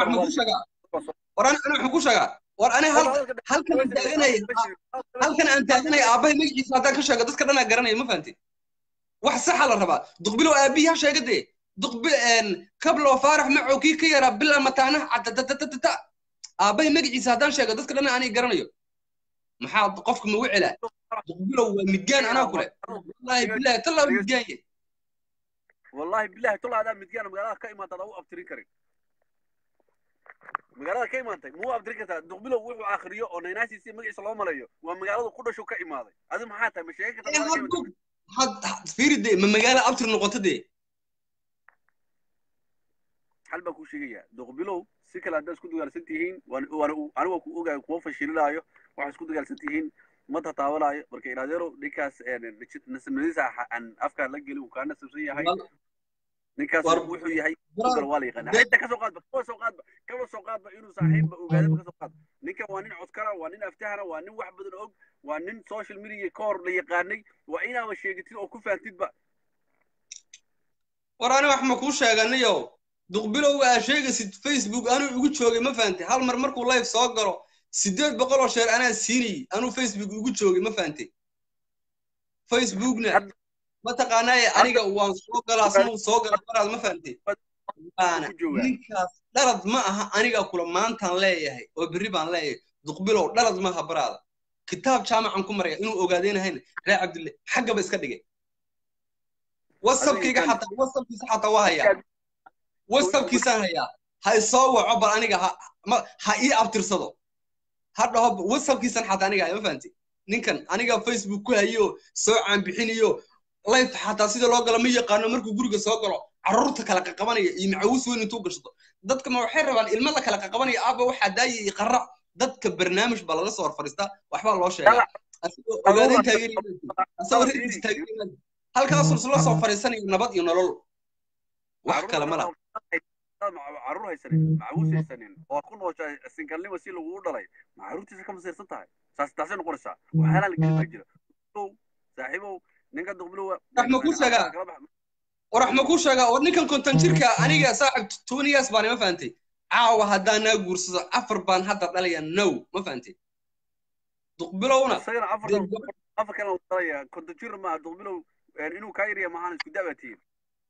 هل كان أنت أغني أبي مجلس هذا كشجع دس كنا قرني ما فهمتي واحد صح على الربا دقبلوا أبيها شيء قدي دقبل قبل وفارح معه كي يا رب بالله متانه أبي مجلس هذا شيء دس كنا أنا قرني محاط قفكم وعلا دقبلوا مجان أنا أقول والله بالله طلع مجان والله بالله طلع هذا مجان مقالة كيما تضوء أبتري كريم magaalada ka imaantay muu abdirkata duqbilow wuxuu akhriyo oo naynaasiisi magaciisa loo malayo waa magaalada ku dhasho ka imaaday adi maxaa tahay ma sheegi kartaa had fiiride ma magaala abtir noqotade hal baa ku sheegaya duqbilow si kala hadda isku dagaalsan tihiin anigu ku ogaay kuwa fashilaayo waxa isku dagaalsan tihiin ma tataawalayo marka ilaadeero ninkaas nasmadiisa aan afka la gelin uu ka nasabsan yahay ninkaas wuxuu yahay wala yaqaan hadda ka soo qaadba inuu saaxiib ogaado ka soo qaad ninka waa nin codkara waa nin aftahana waa nin wax badan og waa nin social media koor la yaqaanay waa inaaba sheegatid oo ku faantidba waraani wax ma ku sheeganayo duqbilowga aan sheegaysid facebook anuu igu joogay ma faantay hal mar markuu live soo galo 800 oo share anaa siinay anuu facebook igu joogay ma faantay facebookna ما تقاناي أنيقا وان سوقلا سوقلا براد ما فهمتي أنا نيكاس درد ما أها أنيقا كل ما أنت لاقيه هاي وبريبان لاقيه دقبلو درد ما هبراد كتاب شامع عنكم مريء إنه أوجادين هنا لا عبد الله حاجة بس كده وصل كيجا حتى وصل كيس حتى وهاي وصل كيسان هاي صوّع عبر أنيقا ما هاي أبتر صدق هذا هو وصل كيسان حتى أنيقا ما فهمتي نيكن أنيقا فيسبوك كهيو سوء عن بحينيو لايف حتى سيدا لو قال ما يقانو markuu guriga soo galo carruurta kala qabanaya iyo macawis weyn intuu gashado dadka ma waxay rabaan ilmo la kala qabanaya aaba waxa daayay qarra dadka barnaamij baa lala soo horfariistaa waxbaa loo sheegaa asagoo ogaadeen taageerayna asagoo reerkiis taageerayna halkaasuu isla soo fariisanayo nabad iyo nolol wax kale ma laha caruur haysanin macawuus haysanin oo ku nooshahay singalnimo si lagu dhalay caruurtiisa ka masiirsan tahay taasay noqonaysaa waxyaalaha la gelin baa jira saaxiibow ninka duqbilow raxma ku sheegaa ورحمة كل شيء ورنيكن كنت نشركة أنا صاحب تونياس باني ما فهمتي عاوة هدانا جورس أفر بان هذا عليا نو ما فهمتي دقبلونا صير أفر كانوا طريا كنت تشير مع دقبلو يعني إنه كايريا معانا سكدابتين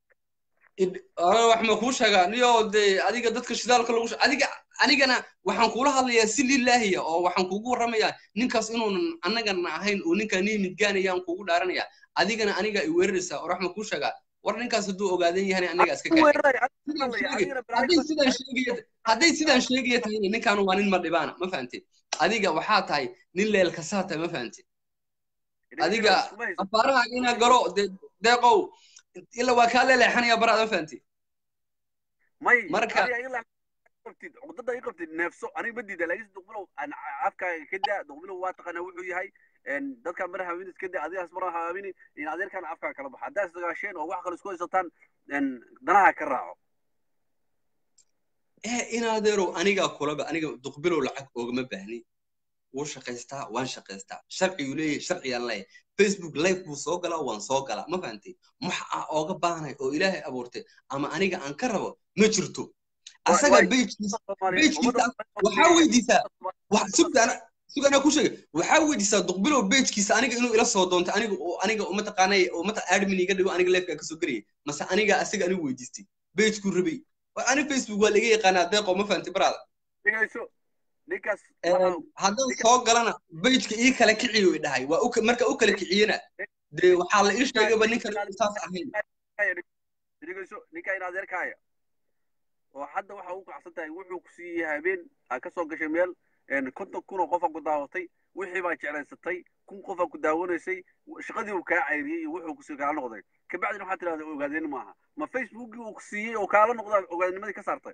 رحمة كل شيء نيو دي أديك دتك شدال كلوش أديك أنا وحنقولها اللي يسيل الله أو وحنقول رميا نكاس إنه أنا جنا هين ونكا نيم متجاني يوم كقول دارنيا أديك أنا يورثها ورحمة كل شيء warninkaas haduu ogaadeen yahay aniga iska haday sidaan sheegaya tahay ninkan waa nin ma dhibana ma fahanteen adiga waxaa tahay nin leel ka saata ma fahanteen adiga afaraha ina galo deeqow ila waa ka leexanaya barada ma fahanteen marka cudada ay qabtid neefso aniga badida laagis duqbilow aan afkaaga ka daa duqbilow waa taqana wuxuu yahay dadka maraha haween iska daa adigaas maraha haween in adeerkan afka kala baxo hadaas dagaasheen oo wax kale isku haysataan danaha ka raaco in adeero aniga kulaba aniga duqbilow lacag oogama baahni wuu shaqaystaa waan shaqaystaa sharcigu leeyahay sharciyan leeyahay facebook live buu soo galaa waan soo galaa ma fahantay waxa ooga baahnay oo ilaahay abuurtay ama aniga aan ka rabo ma jirto asaga beejkiisa waxaa weydiisaa سوغانا كوشيغ waxaa weydiisaa duqbilow beejkiisa aniga inuu ila soo doonto aniga uma taqaanay uma admin iga dhigo aniga live ka soo galay mase aniga asiga anigu weydiistay beejku rabay ani facebook waa laga yaqaanaa deeqo ma fahanti brada ninkaas haddaan soo galana beejka ii kala kiciyo i dhahay waa marka u kala kiciyana dee waxaa la ii sheegayba ninkan saas ahayn ninka in adeerkaaya oo hadda waxa uu kacsan tahay wuxuu ku siiyay habeen ka soo gashay meel konton kun oo qof ku daawatay wixii baa jeclaysatay kun qof ku daawanaysay shaqadii uu ka cayriyay iyo wuxuu ku sii kala noqday ka bacdina waxa tiraahdaa ogaadeen maaha ma facebook uu ku siiyay oo kala noqday ogaadnimadii ka saartay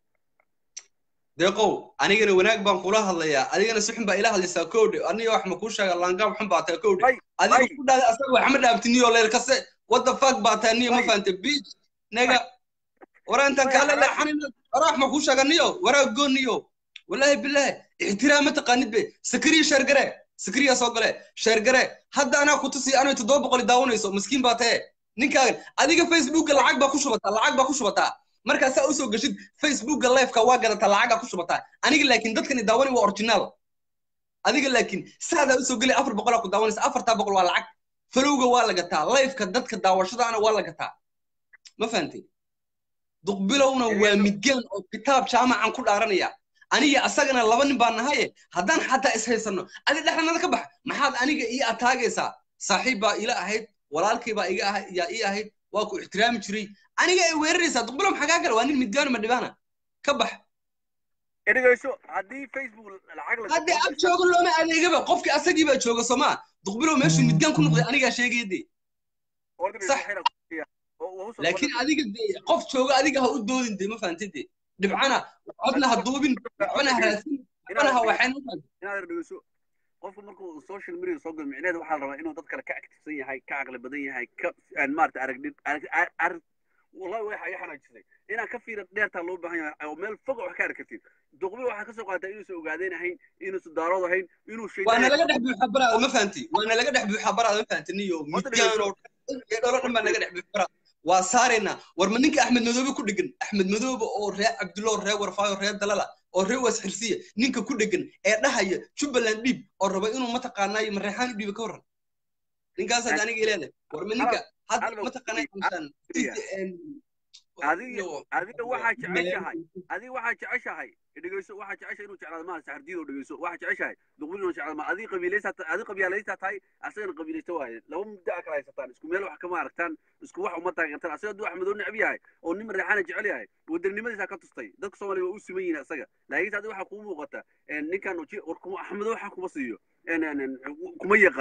deeqow anigana wanaag baan kula hadlayaa adigana si xun baa ila hadlaysaa koodhe aniga wax ma ku sheega laangaab xun baa tahay koodhe adiga ku dhaada asaga wax ma dhaabtiniyo leel kase what the fuck baa tahay niyo ma fahamtay bitch naga ورانت قال لا حنين راح ما كوش غنيو ورا غنيو والله بالله احترام تقانيد به سكري شرغره سكري سوغله شرغره هدا انا كنتسي انا 700 داونيسو مسكين باته نينكا اديga facebook lacag ba ku shubata marka saa u soo gashid facebook live ka waa gadata lacag ku shubata aniga laakiin dadkan daawani waa original adiga laakiin saada u soo gali 400 ku daawanaysa 400 waa lacag falowga waa la gataa live ka dadka daawashadaana waa la gataa ma fahantii duqbilowna waa midgaan oo kitaab jaamacan ku dhaaranaya aniga asagana laba nin baan nahay haddaan xataa is haysano adi dhexnada ka bax maxaad aniga ii ataagaysaa saaxiib baa ila ahayd walaalkay baa iga ahayd yaa ii ahayd waa ku ixtiraami jiray aniga ay weeraraysaa duqbilow maxaa kale waa nin midgaan ma dhibaana ka bax erigayso haddii facebook lacag la haddii ab joogo looma adeegaba qofkii asagii baa jooga somaa duqbilow meeshuu midgaan ku noqday anigaa sheegayde sax لكن أديك قف شوقة أديك هؤدود أنت ما فهمت أنت دبعنا عدنا هالدوبين دبعنا هراسين دبعنا هواحين هذا الرئيسو قف مركو السوشيال ميديا صوب المعناد وحال رأي إنه تذكر كأكتسية هاي كعقل بدية هاي يعني مارت أرق والله ويا حنا جزء هنا كفير دير تلوب هاي أو مال فوق وحكار كثير دقبل واحد كسر قاعد إنه سو قاعدين هين إنه سدارات هين إنه شيء وأنا لقد أحب حبرة ما فهمتي وأنا لقد أحب حبرة ما فهمت نيو ميتيانو يدورون ما لقد أحب حبرة وصارنا ورمنك أحمد مذوب كودجن أحمد مذوب أو ريا عبد الله ريا ورفاي ريا دلالة أو ريا وسحرسية نينك كودجن ده هي شو بلنديب أو ربعينه ما تقاناي من ريحان بيبي كورن نينك هذا داني قلنا ورمنك هذا ما تقاناي مثلا هذه واحد عشها دغيسو واحد عشها إنه جعل ما سحرديد دغيسو واحد عشها دغول إنه جعل ما هذه قبيلة تاي أصلا قبيلة تواي لو مبدأ كلا يستان اسكو ميل واحد كمان ركتان اسكو واحد وما تاجرتان أصلا دو أحمد ونعبي هاي أو نمر ريحانة جعلي هاي ودرني ما ذاك تستي دك صومالي وأسمين أسجع لا يجي هذا واحد قوم وقتا نكانو شيء وركم أحمد واحد كم صيو كم يقانو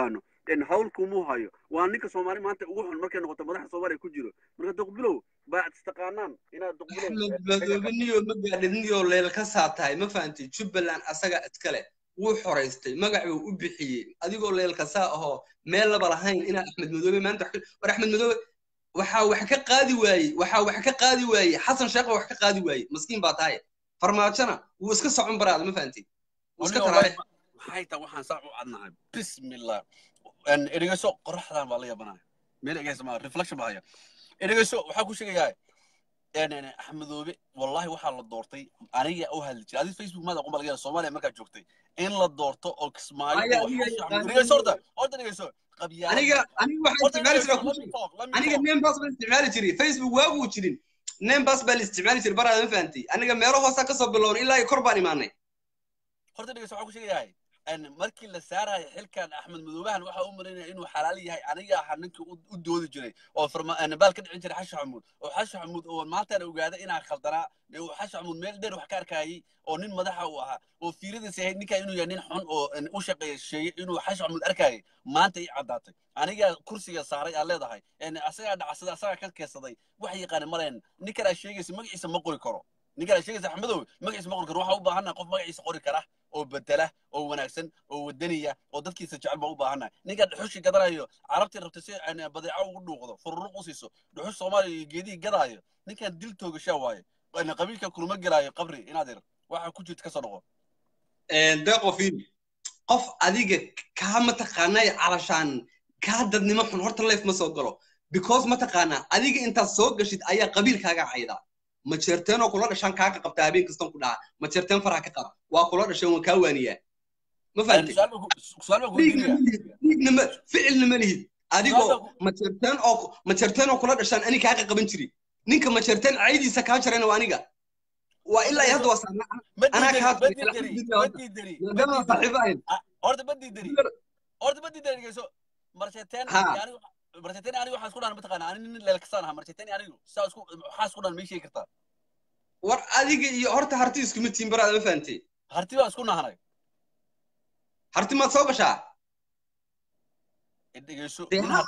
in hawl kumu hayo waa ninka Soomaali maanta ugu xun markay noqoto madaxda Soomaaliya ku jiro marka duqbilow baa istaqaanaan inaad duqbilow axmed madoobe niyo ma gaadhin niyo leel ka saatahay ma fahantay jubbaland asaga iskale wuu xoraystay magacuu u bixiyey adigoo leel ka saa ahoo meel laba lahayn ina axmed madoobe maanta war axmed madoobe waxa wax ka qaadi waayey xasan sheekh wax ka qaadi waayey maskiin baa tahay farmaajana wuu iska socon baraada ma fahantay wuu iska taraare maxay taa waxaan saa u cadnahay bismillah ان اريغسو قرخدان با لا يابنا ميل ايغاس ما ريفلكشن باهيا اريغسو waxa ku sheegaya ان احمدوبي والله waxa la doortay aniga oo hadli jiray Facebook maada qomba laga Soomaaliya marka joogtay in la doorto oo kismaayo اريغسو اريغسو qabiya aniga waxa isticmaali jiray aniga name pass baan isticmaali jiray Facebook waagu jirin name pass baan isticmaali jiray barada ma fahantay aniga meelo hoose ka soo bilown ilaa kor baan imaanay horta اريغسو waxa ku sheegaya ان markii la saaray xilkan Axmed Madoobahan waxa uu marinay inuu xalaal yahay aniga xaninka u doodi jiray oo farma aan baal ka dhicin jiray Xasha Xamuud oo Xasha Xamuud oo maanta ogaaday inaa khaldana oo Xasha Xamuud meel dheer wax ka arkayay oo nin madaxa u ahaa oo fiiradiisa ahayd ninka inuu yahay nin xun oo u shaqeeyay inuu Xasha Xamuud arkayay maanta ay cadaatay aniga kursiga saaray aan leedahay in asaga dhacsada asaga ka keesaday wax yaqaan maleen ninka la sheegay magaciisa ma qori karo ninka la sheegay Axmedow magaciisa ma qori karo waxa u baahan qof magaciisa qori kara oo bedela oo wanaagsan oo wadaniya oo dadkiisa jecel baa u baahanay ninka dhuxushi gadanayo carabtii rabtay si aan badeeco ugu dhuuqdo fururuq u siiso dhuxush Soomaaliya geedii gadaayo ninkan dil toogasha waaye in qabiilka kulma galaayo qabri inaad ir waxa ku jirta ka soo noqo deeqo fiin qof adiga ka ma taqaanay calashaan ka dadnimo xun horta life ma soo galo because ma taqaana adiga inta soo gashid ayaa qabiilkaaga cayda ma jeerteen oo kula dhashan kaaga qabta habeen kastan ku dhaca ma jeerteen faraha ka qab waa kula dhashan waan ka waaniya ma fahanti ma ficilna ma lihid adigoo ma jeerteen oo kula dhashan ani kaaga qaban jiri ninka ma jeerteen caydiisa ka jareen waa aniga waa ilaa hadda waa saana ana ka dama saaxiibayn horta badii dari geyso marjeerteen yani marjeerteen aniga waxaan isku dhaan ma taqaan ani nin leel kasanaha marjeerteen aniga saa isku waxaan isku dhaan ma sheegi kartaa war adiga iyo horta harti isku mid tiin barada ma fahantay harti waa isku nahanay harti ma soo gashaa dhegeyso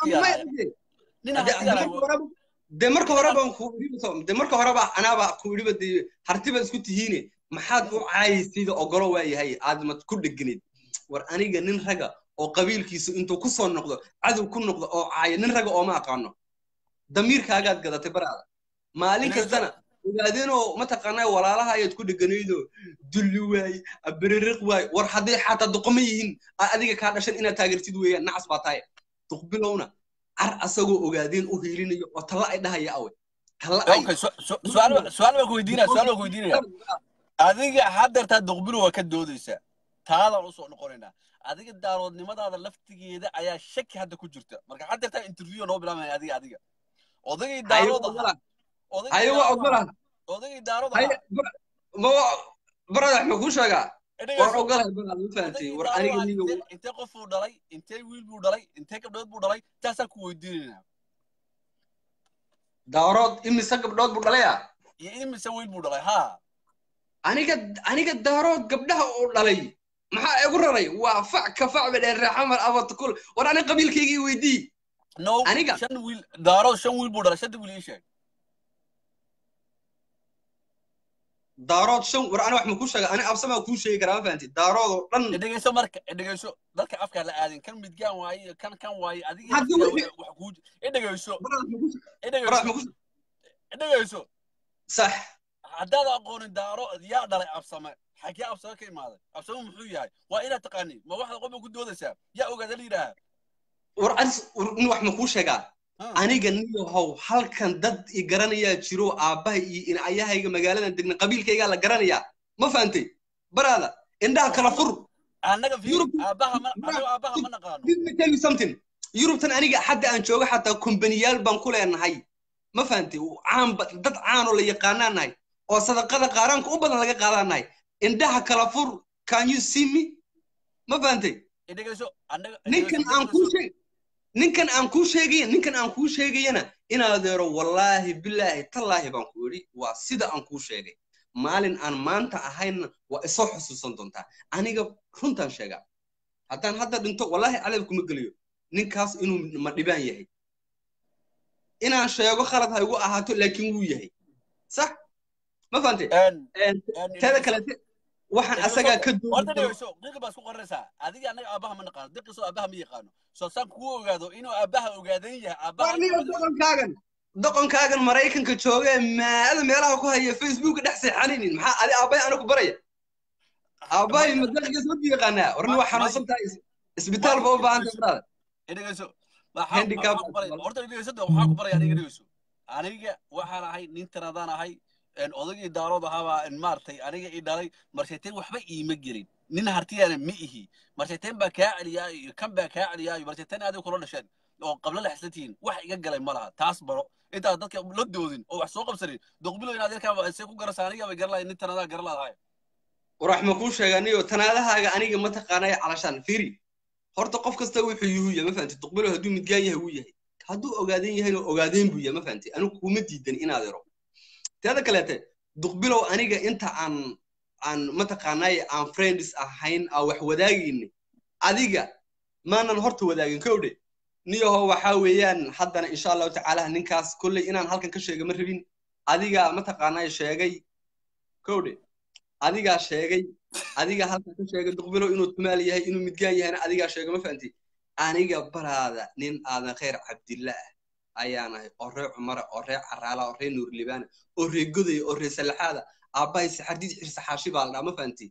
de marka hore baan ku idhibo de marka hore baa anaaba ku idhibo de harti ba isku tihiine maxaad u caayisida ogolo waayahay aad ma ku dhigneed war aniga nin raga oo qabiilkiisu intuu ku soo noqdo cadow ku noqdo oo caaya nin raga oo ma aqaano damiirkaagaad gadatay barada maalin kastana ogaadeenoo ma taqaanay walaalaha ayaad ku dhiganaydo dulli waay abririq waay war haddii xataa duqma yihiin adiga kaa dhashan inaad taageertid weeyaan nacas baa tahay duqbilowna car asagoo ogaadeen u hiilinayo oo talla ay dhahaya awe talla ay su'aal baa ku weydiinaya adiga haddeertaa duqbilow waa ka doodaysaa taadaan u soo noqonaynaa adiga daaroodnimadaada laftigeeda ayaa shaki hadda ku jirta marka haddeertaa interview noo bilaabaya adiga odagay daarooda أيوة أقولها odagay daaroda ما برا ما كوش حاجة وأقولها برا مفهمتي ورأني قليل أنت قفوا دلي أنت ويل بودلي أنت كبدود بودلي تاسك ويدينا دارات إمي سكب دود بودليا يا إمي سويل بودلي ها أنا قد دارات قبلها بودلي ما أقول لي وفع كفع من الرحمة أبغى تقول ورأني قبيل كيجي ويدي نو شن ويل دارات شن ويل بودلي شد ويل إيش دارات شن ورأنا واحد مكوش أنا أبصم كوش شيء كلام فهمتي دارات لن إدريسو مرك إدريسو ذلك أفكار لآدين كان متجان واي كان واي أديك وحكوج إدريسو إدريسو صح هذا أقول الدارات يا دار أبصم حكي أبصم كيم هذا أبصم محيي وإلى تقني ما واحد قبل كنت هذا سام يا أوجد لي ده ورأنا واحد مكوش aniga niyow halkan dad i garanaya jiro aabahay iyo in ayahayga magaalada degna qabiilkayga la garanaya ma faantay barada indhaha kala fur anaga aabaha ma naqaano let me tell you something Europe tan aniga hadda aan joogo xataa kumbaniyaal baan ku leenahay ma faantay dad caan oo la yaqaanaanahay oo sadaqada qaranka u badan laga qaadanahay indhaha kala fur can you see me ma faantay ninkan aan ku sheegayna inaad eero wallahi billahi tallahi baan ku yiri waa sida aan ku sheegay maalin aan maanta ahayna waa isoo xusuusan doontaa aniga runtaan sheega haddaan hadda dhinto wallahi caleeb kuma geliyo ninkaas inuu ma dhibaan yahay inaan sheego khalad ha igu ahaato laakiin wuu yahay sax ma fahantay teeda kale waxaan asagaa ka horta dhegeyso qiiqi baa isku qoranaysaa adiga anaga aabaha ma naqaano diqiso aabaha ma yaqaano soo saan kugu ogaado inuu aabaha ogaadan yahay aabaha doqonkaagan maraykanka jooga maada meelaha ku haya facebook dhex seexanaynin maxaa adi aabbahay anagu baraya aabbahay madaqiis ma yaqaanaa warna waa xanuunsan tahay isbitaal ba u baahan tahay dhegeyso horta dhegeyso waxaa ku baraya aniga dhegeyso aniga waxaan ahay nin tiradaan ahay odagii daarood ahaabaa maartay aniga ii dhalay marseeteen waxba iima gelin nin hartiyana ma ihi marseeteen baa kaa celiyaayo iyo kan baa kaa celiyaayo marseeteen adiga kula dhasheen oo qabla la xislantihiin wax iga galay ma laha taas baro intaad dadka la doodin oo wax soo qabsanin doqbilo in adeerkaa see ku garasa aniga bay garalahay nin tanadaa garalaadahay warax ma kuu sheeganiyo tanaadahaaga aniga ma taqaanay calashaan fiiri horta qof kasta wuxuu yuhuya ma fahanti doqbilo hadduu midgaan yahay wuu yahay hadduu ogaadan yahayna ogaadeen buu yahay ma fahanti anigu kuma diidan inaad ero teeda kaleete duqbilow aniga inta aan mataqaanay aan friends ahayn aan wax wadaagayni adiga maanan horta wadaagin kowdhe niyaho waxaa weeyaan haddana insha allahu tacaala ninkaas kolley inaan halkan ka sheega ma rabin adiga mataqaanay sheegay kowdhe adigaa sheegay adiga halkan ka sheegay duqbilow inuu tumaal yahay inuu midgaan yahayna adigaa sheega ma fahanti aniga baraada nin aadan khayr cabdilla ayaan ahay oo reer cumara oo reer caraala oo reer nuur libaana oo reer godaya oo reer salaxaada aabbahay saxardiid xirsa xaashi baa la dhaa ma fahanti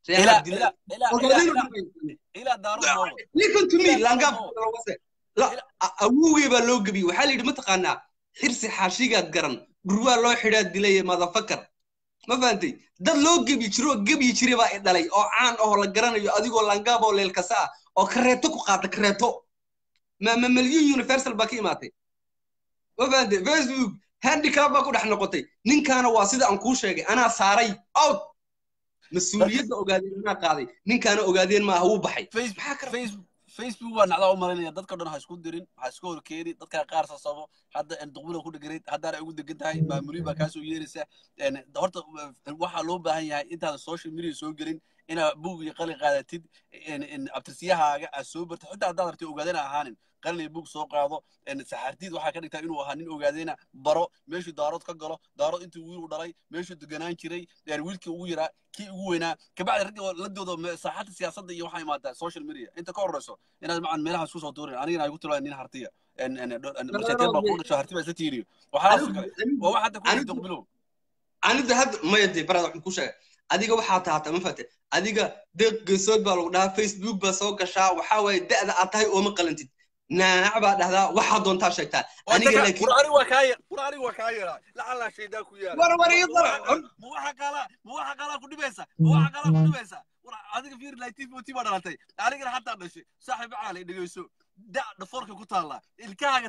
listen to me langab awowgay baa loo gebiyey waxaa la yidhi mataqaanaa xirsi xaashigaad garan dhurwaa loo xidhaa dilaya madafakar ma fahantay dad loo gebi jiro gebi jiray baa i dhalay oo caan ahoo la garanayo adigoo langaab oo leelkasa ah oo kareeto ku qaata kareeto ma malyun universal baa ka imaatay ma fahantay facebook handicap baa ku dhex noqotay ninkaana waa sida aan kuu sheegay anaa saaray out mas-uuliyadda ogaadeen anaa qaaday ninkaana ogaadeen maaha wuu baxay facebook waa nacdaa u marinaya dadka dhan ha isku dirin ha isku horkeeni dadka qaar sasabo hadda duqbilo ku dheganayd haddaana ugu degan tahay maamuliin baa kaasoo yeeraysa horta waxaa loo baahan yahay intaadan social media soo gelin inaad buug iyo qalin qaadatid abtirsiyahaaga aad soo bartid xitaa haddaad rabtay ogaadeen ahaanin qalin iyo buug soo qaado saxartiid waxaa ka dhigtaa inuu ahaa nin ogaadeena baro meeshuu daarood ka galo daarood intuu wiil u dhalay meeshuu deganaan jiray wiilkii ugu yaraa kii ugu weynaa kabacdi ragga la doodo saaxadda siyaasadda iyo waxaa imaadaa social media inta ka horreyso inaad macan meelaha isku soo tuurin anigana ay ku tilaa nin hartiya marseeteen baa ku dhasho harti baa isla tiiriyo waxaas kale waa wax hadda ku duqbilow aniga hadda maya dee barada waxaan ku sheegay adiga waxaa tahataa ma fahantay adiga deeq geesood baa lagu dhahaa facebook baa soo gashaa waxaa waaye da'da aad tahay ooma qalantid naac baa dhahdaa waxaa doontaa sheegtaa aniga laakiin quraani waa kaa yeelaa lacala shaydaa ku yaala ma waxa qalaa ku dhibaysa adiga fiir latif oti baa dhalatay anigana xataa dhashay saaxiib caali dhegeyso da dhafoorka ku taala ilkahaaga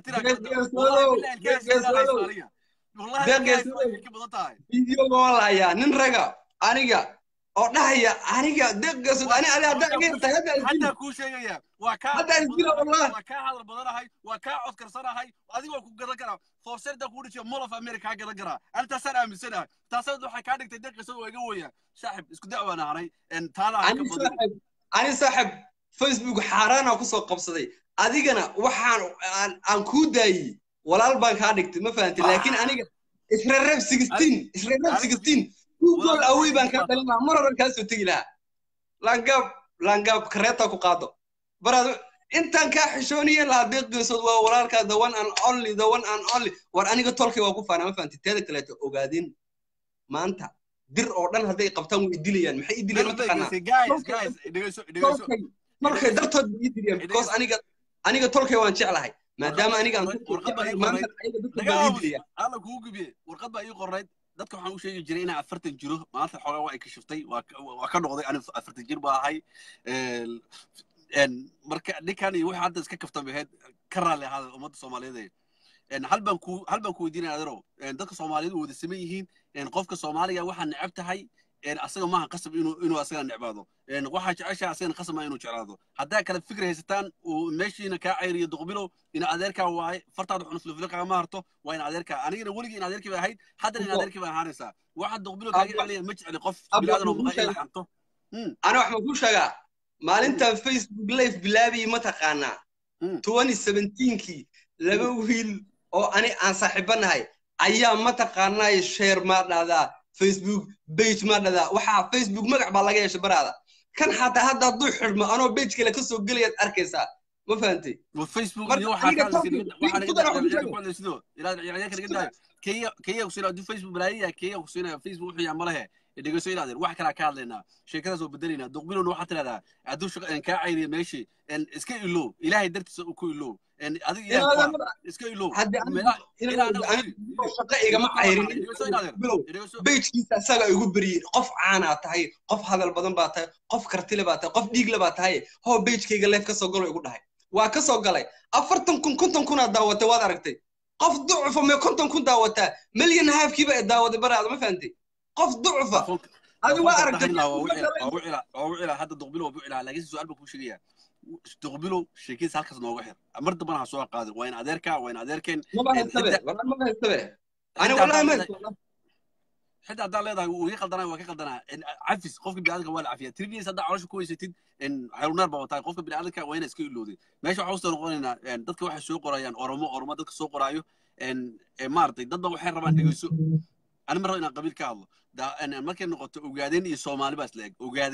video walaaya nin raga aniga oo dhahaya aniga deeqaasoo ani hadda geertay hadda ku sheegaya waa ka hadal badanahay waa ka cod karsanahay adiga ku gadan kara forcerda ku dhici mall of america gadan kara anta san aamisanahay taasad waxa ka dhigtay deeqaasoo waa iga weeyaa saaxib isku dacwana aanay taala ka badan ani saaxib facebook xaaraana ku soo qabsaday adigana waxaan aan ku daayay walaal baan ka dhigtay ma fahanti laakiin aniga israrab 16 Google away baan ka dhalinaa mar hore ka soo tagi lahaa langab kareeta ku qaado barado intaan ka xishooniye la deeqdiisod waa walaalka the one and only war aniga tolkay waa ku faana ma fahanti teeda kale ogaadin maanta dir oo dhan haday qabtaan way dilayaan maxay dilayaan guys tolkay dartood way dilayaan because aniga tolkay waan jeclahay maadaama aniga aan maanta ayaga dadka way dilayaan alla kugu gubiye warqad baa ii qornayd dadka waxaan u sheegi jiray inaan 40 jiro maanta xogaa waa ay ka shiftay waa ka noqday aniga 40 jir baa ahay marka ninkan iyo waxa hadda iska kaftamay ahayd ka raali ahaada ummadda Soomaaliyeed hal baan ku weydiinaya adaro dadka Soomaaliyeed wada sameeyay yihiin qofka Soomaaliga waxa necab tahay asaga maaha qasab inuu asaga necbaado waxa jecesha asaga qasab ma inuu jeclaado hadda kala fikir haysataan oo meeshiina ka cayriyo duqbilo in adeerka waay fartaad xunuf lafilqa ma harto waa in adeerka anigana waliga in adeerkii baa ahayd hadda in adeerkii baa ahaanaysa waxa duqbilo kaaga celiya ma jecli qof bilaadan oo maqay xanto ana wax ma ku sheegaa maalinta facebook live bilaabi ma taqaanaa 2017kii laba wiil oo ani aan saaxiibanahay ayaa mataqaanaa share ma dhahdaa Facebook page ma dhahdaa waxaa Facebook magac baa laga yeeshay baraada kan hadda hadduu xidhmo anoo page kale ka soo gelayaad arkaysaa ma fahantay Facebook iyo waxa ka dhigay كيا وسينا دو فيسبوك بلايا كيا وسينا فيسبوك وحيا ملها اللي قصير هذا واحد كلا كارلنا شيء كذا زود بدلنا دقبلوا إنه حتى هذا عدو شق إن كعيري ماشي إن إسكي له إلهي درت سوكي له إن هذا إسكي له هذا إلى شقة يا جماعة عيرين بيت كيسة سجى يقول بري قف عنا تهاي قف هذا البدن باتها قف كرتيل باتها قف ديجل باتها هو بيت كي قال لك كسر قلوا يقول هاي وكسر قلي أفرتم كنتم كنا دعوة وادركتي قف ضعف ما كنتم كنت دعوته مليون هاف كيف دعوة برا ما فهمتي قف ضعفه هذا وارد أو إلى هذا دقبله وبيعلى لكن السؤال بكون شيء دقبله شيء سالك صنوع غير أمرت بنا سؤال قادر وين أدركن ما بهستبه والله ما بهستبه أنا والله ما حتى هذا لا ده ويقدرنا ويقدرنا عفس خوفك بيعادك ولا عافية تربية صدق عرش كويس تد إن حيوان أربعة وطاي خوفك بيعادك وين اسكيل لودي ماشي حوصل نقولنا إن ضدك واحد سوق قرايان أورما ضدك سوق قرايو إن مارتي ضد واحد ربع نجسو أنا مرة إن قبيل كالله ده أنا ما كان نقطة وقاعدين يصومالي بس لك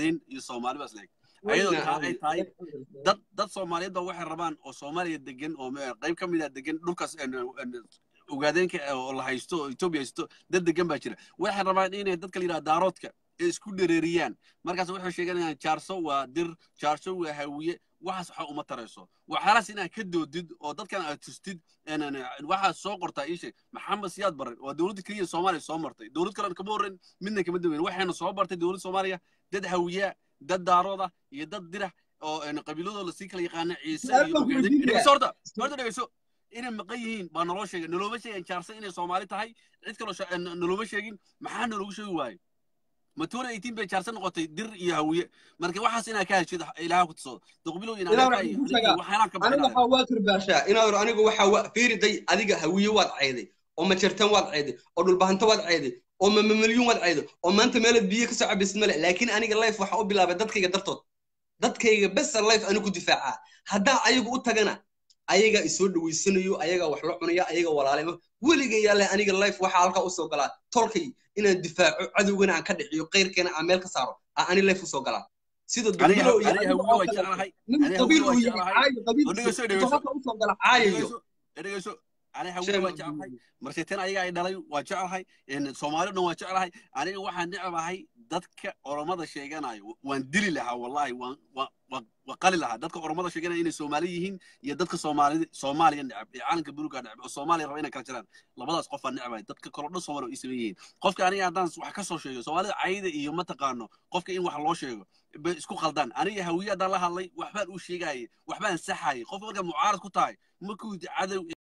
أيضا هاي ضد صومالي ده واحد ربان أو صومالي الدجن أو قريب كم من الدجن لوكاس إن وقاعدين والله هيستو إثيوبيا يستو ضد جنب كذا واحد ربعين إيه ضد كليرا داراتك إسكول ريريان مركز واحد شيء يعني شارسو ودير شارسو وهوية واحد صح وما ترسو وحرس إنها كده ضد وضد كان تستد أنا واحد سوق رتايش محمد سياد بر ودولة كريه الصومالي صومرتي دولة كلام كبورن منك مدوين واحد صومرتي دولة الصومالية ضد هوية ضد دارودة يضد درح أو إن قبيلة اللي سيكل يقانا عيسى وقاعدين صورته نجسو إن مقيين بانروشة نلوبشة إن شارسة إن الصومالي تهاي عندك نلوبشة إن محن نلوبشة واي متورة يتيم بشارسة نقطة در يهوية مركب واحد سنة كان شيء إلهه كتصور تقبلوا إن أنا وحواكر باشا أنا جو وحوا فيري دي أديك هوية واد عادي أو ما شرتان واد عادي أو البهنت واد عادي أو ما مليون واد عادي أو ما أنت مالك بيك ساعة بسم الله لكن أنا اللايف وحقول بلا بدتك قدرت دتك بس اللايف أنا كنت دفاعها هدا أيجو أتجنا ayaga isoo dhaweysanayo ayaga wax la cunaya ayaga walaalimo waliga yaale aniga life waxa halka u soo galaa tolkay inaan difaaco cadowgana aan ka dhixiyo qeyrkeena aan meel ka saaro aan life u soo galaa sida dubiilo iyo aniga waa jeclahay aniga soo galaa aniga أنا هقول واجعلهاي مرتين أيها دلائي واجعلهاي إن سومالينا واجعلهاي أنا واحد نعبهاي ضدك أرمضة شيئاً وندلي لها والله وقال لها ضدك أرمضة شيئاً إن السوماليين يضدك صومالي نعب عالم كبروك نعب الصومالي رأينا كرتلان لبضع قف النعبة ضدك كرنا صومالي إسميين قفك أنا دانس وحكسر شيء سوالي عيد يوم تقارنه قفك إن وحلو شيء بسكو خلدان أنا هوية دلها الله وحبان وشيء جاي وحبان سحاي قف مركب معارض كتاي مكود عدو